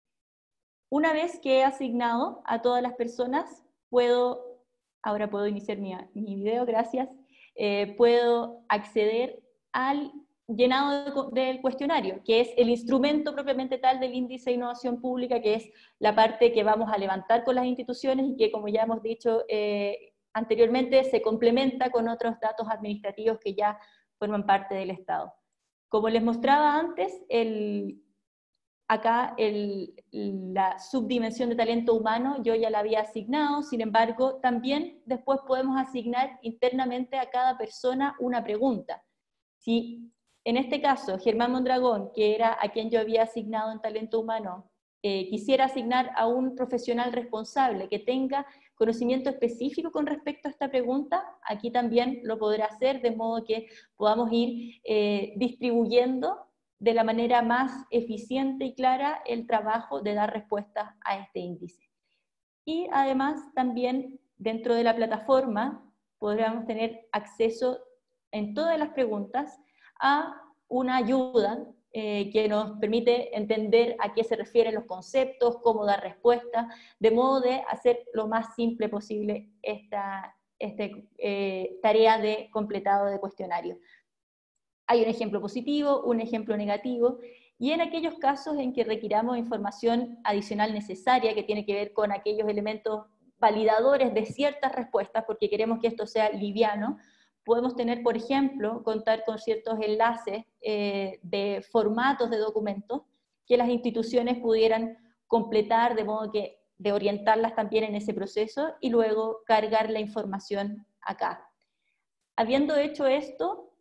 Una vez que he asignado a todas las personas, puedo, ahora puedo iniciar mi, mi video, gracias, eh, puedo acceder al llenado de, del cuestionario, que es el instrumento propiamente tal del índice de innovación pública, que es la parte que vamos a levantar con las instituciones y que, como ya hemos dicho eh, anteriormente, se complementa con otros datos administrativos que ya forman parte del Estado. Como les mostraba antes, el, acá el, la subdimensión de talento humano yo ya la había asignado, sin embargo, también después podemos asignar internamente a cada persona una pregunta. Si en este caso Germán Mondragón, que era a quien yo había asignado en talento humano, eh, quisiera asignar a un profesional responsable que tenga conocimiento específico con respecto a esta pregunta, aquí también lo podrá hacer, de modo que podamos ir eh, distribuyendo de la manera más eficiente y clara el trabajo de dar respuestas a este índice. Y además también dentro de la plataforma podremos tener acceso en todas las preguntas a una ayuda eh, que nos permite entender a qué se refieren los conceptos, cómo dar respuesta, de modo de hacer lo más simple posible esta, esta eh, tarea de completado de cuestionario. Hay un ejemplo positivo, un ejemplo negativo, y en aquellos casos en que requiramos información adicional necesaria que tiene que ver con aquellos elementos validadores de ciertas respuestas, porque queremos que esto sea liviano, podemos tener, por ejemplo, contar con ciertos enlaces eh, de formatos de documentos que las instituciones pudieran completar, de modo que de orientarlas también en ese proceso y luego cargar la información acá. Habiendo hecho esto,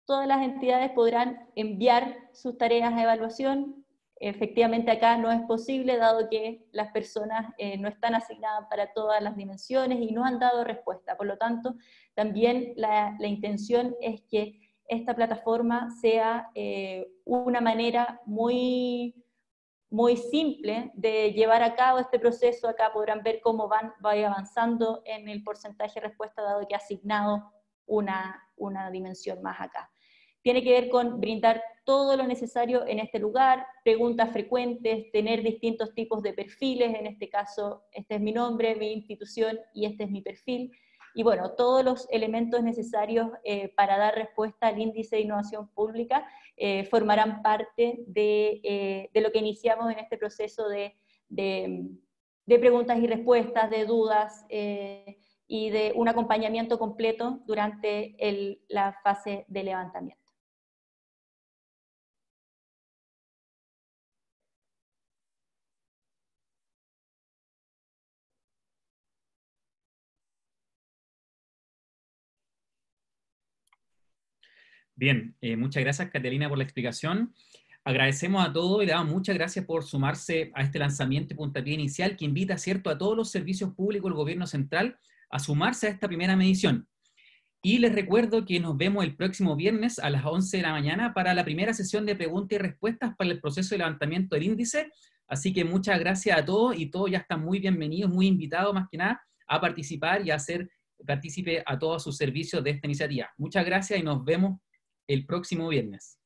todas las entidades podrán enviar sus tareas a evaluación. Efectivamente acá no es posible, dado que las personas eh, no están asignadas para todas las dimensiones y no han dado respuesta. Por lo tanto, también la, la intención es que esta plataforma sea eh, una manera muy, muy simple de llevar a cabo este proceso. Acá podrán ver cómo van, va avanzando en el porcentaje de respuesta, dado que ha asignado una, una dimensión más acá. Tiene que ver con brindar todo lo necesario en este lugar, preguntas frecuentes, tener distintos tipos de perfiles, en este caso, este es mi nombre, mi institución y este es mi perfil, y bueno, todos los elementos necesarios eh, para dar respuesta al índice de innovación pública eh, formarán parte de, eh, de lo que iniciamos en este proceso de, de, de preguntas y respuestas, de dudas, eh, y de un acompañamiento completo durante el, la fase de levantamiento. Bien, eh, muchas gracias Catalina por la explicación. Agradecemos a todos y le damos muchas gracias por sumarse a este lanzamiento y puntapié inicial que invita, ¿cierto?, a todos los servicios públicos del gobierno central a sumarse a esta primera medición. Y les recuerdo que nos vemos el próximo viernes a las once de la mañana para la primera sesión de preguntas y respuestas para el proceso de levantamiento del índice. Así que muchas gracias a todos y todos ya están muy bienvenidos, muy invitados más que nada a participar y a hacer partícipe a todos sus servicios de esta iniciativa. Muchas gracias y nos vemos el próximo viernes.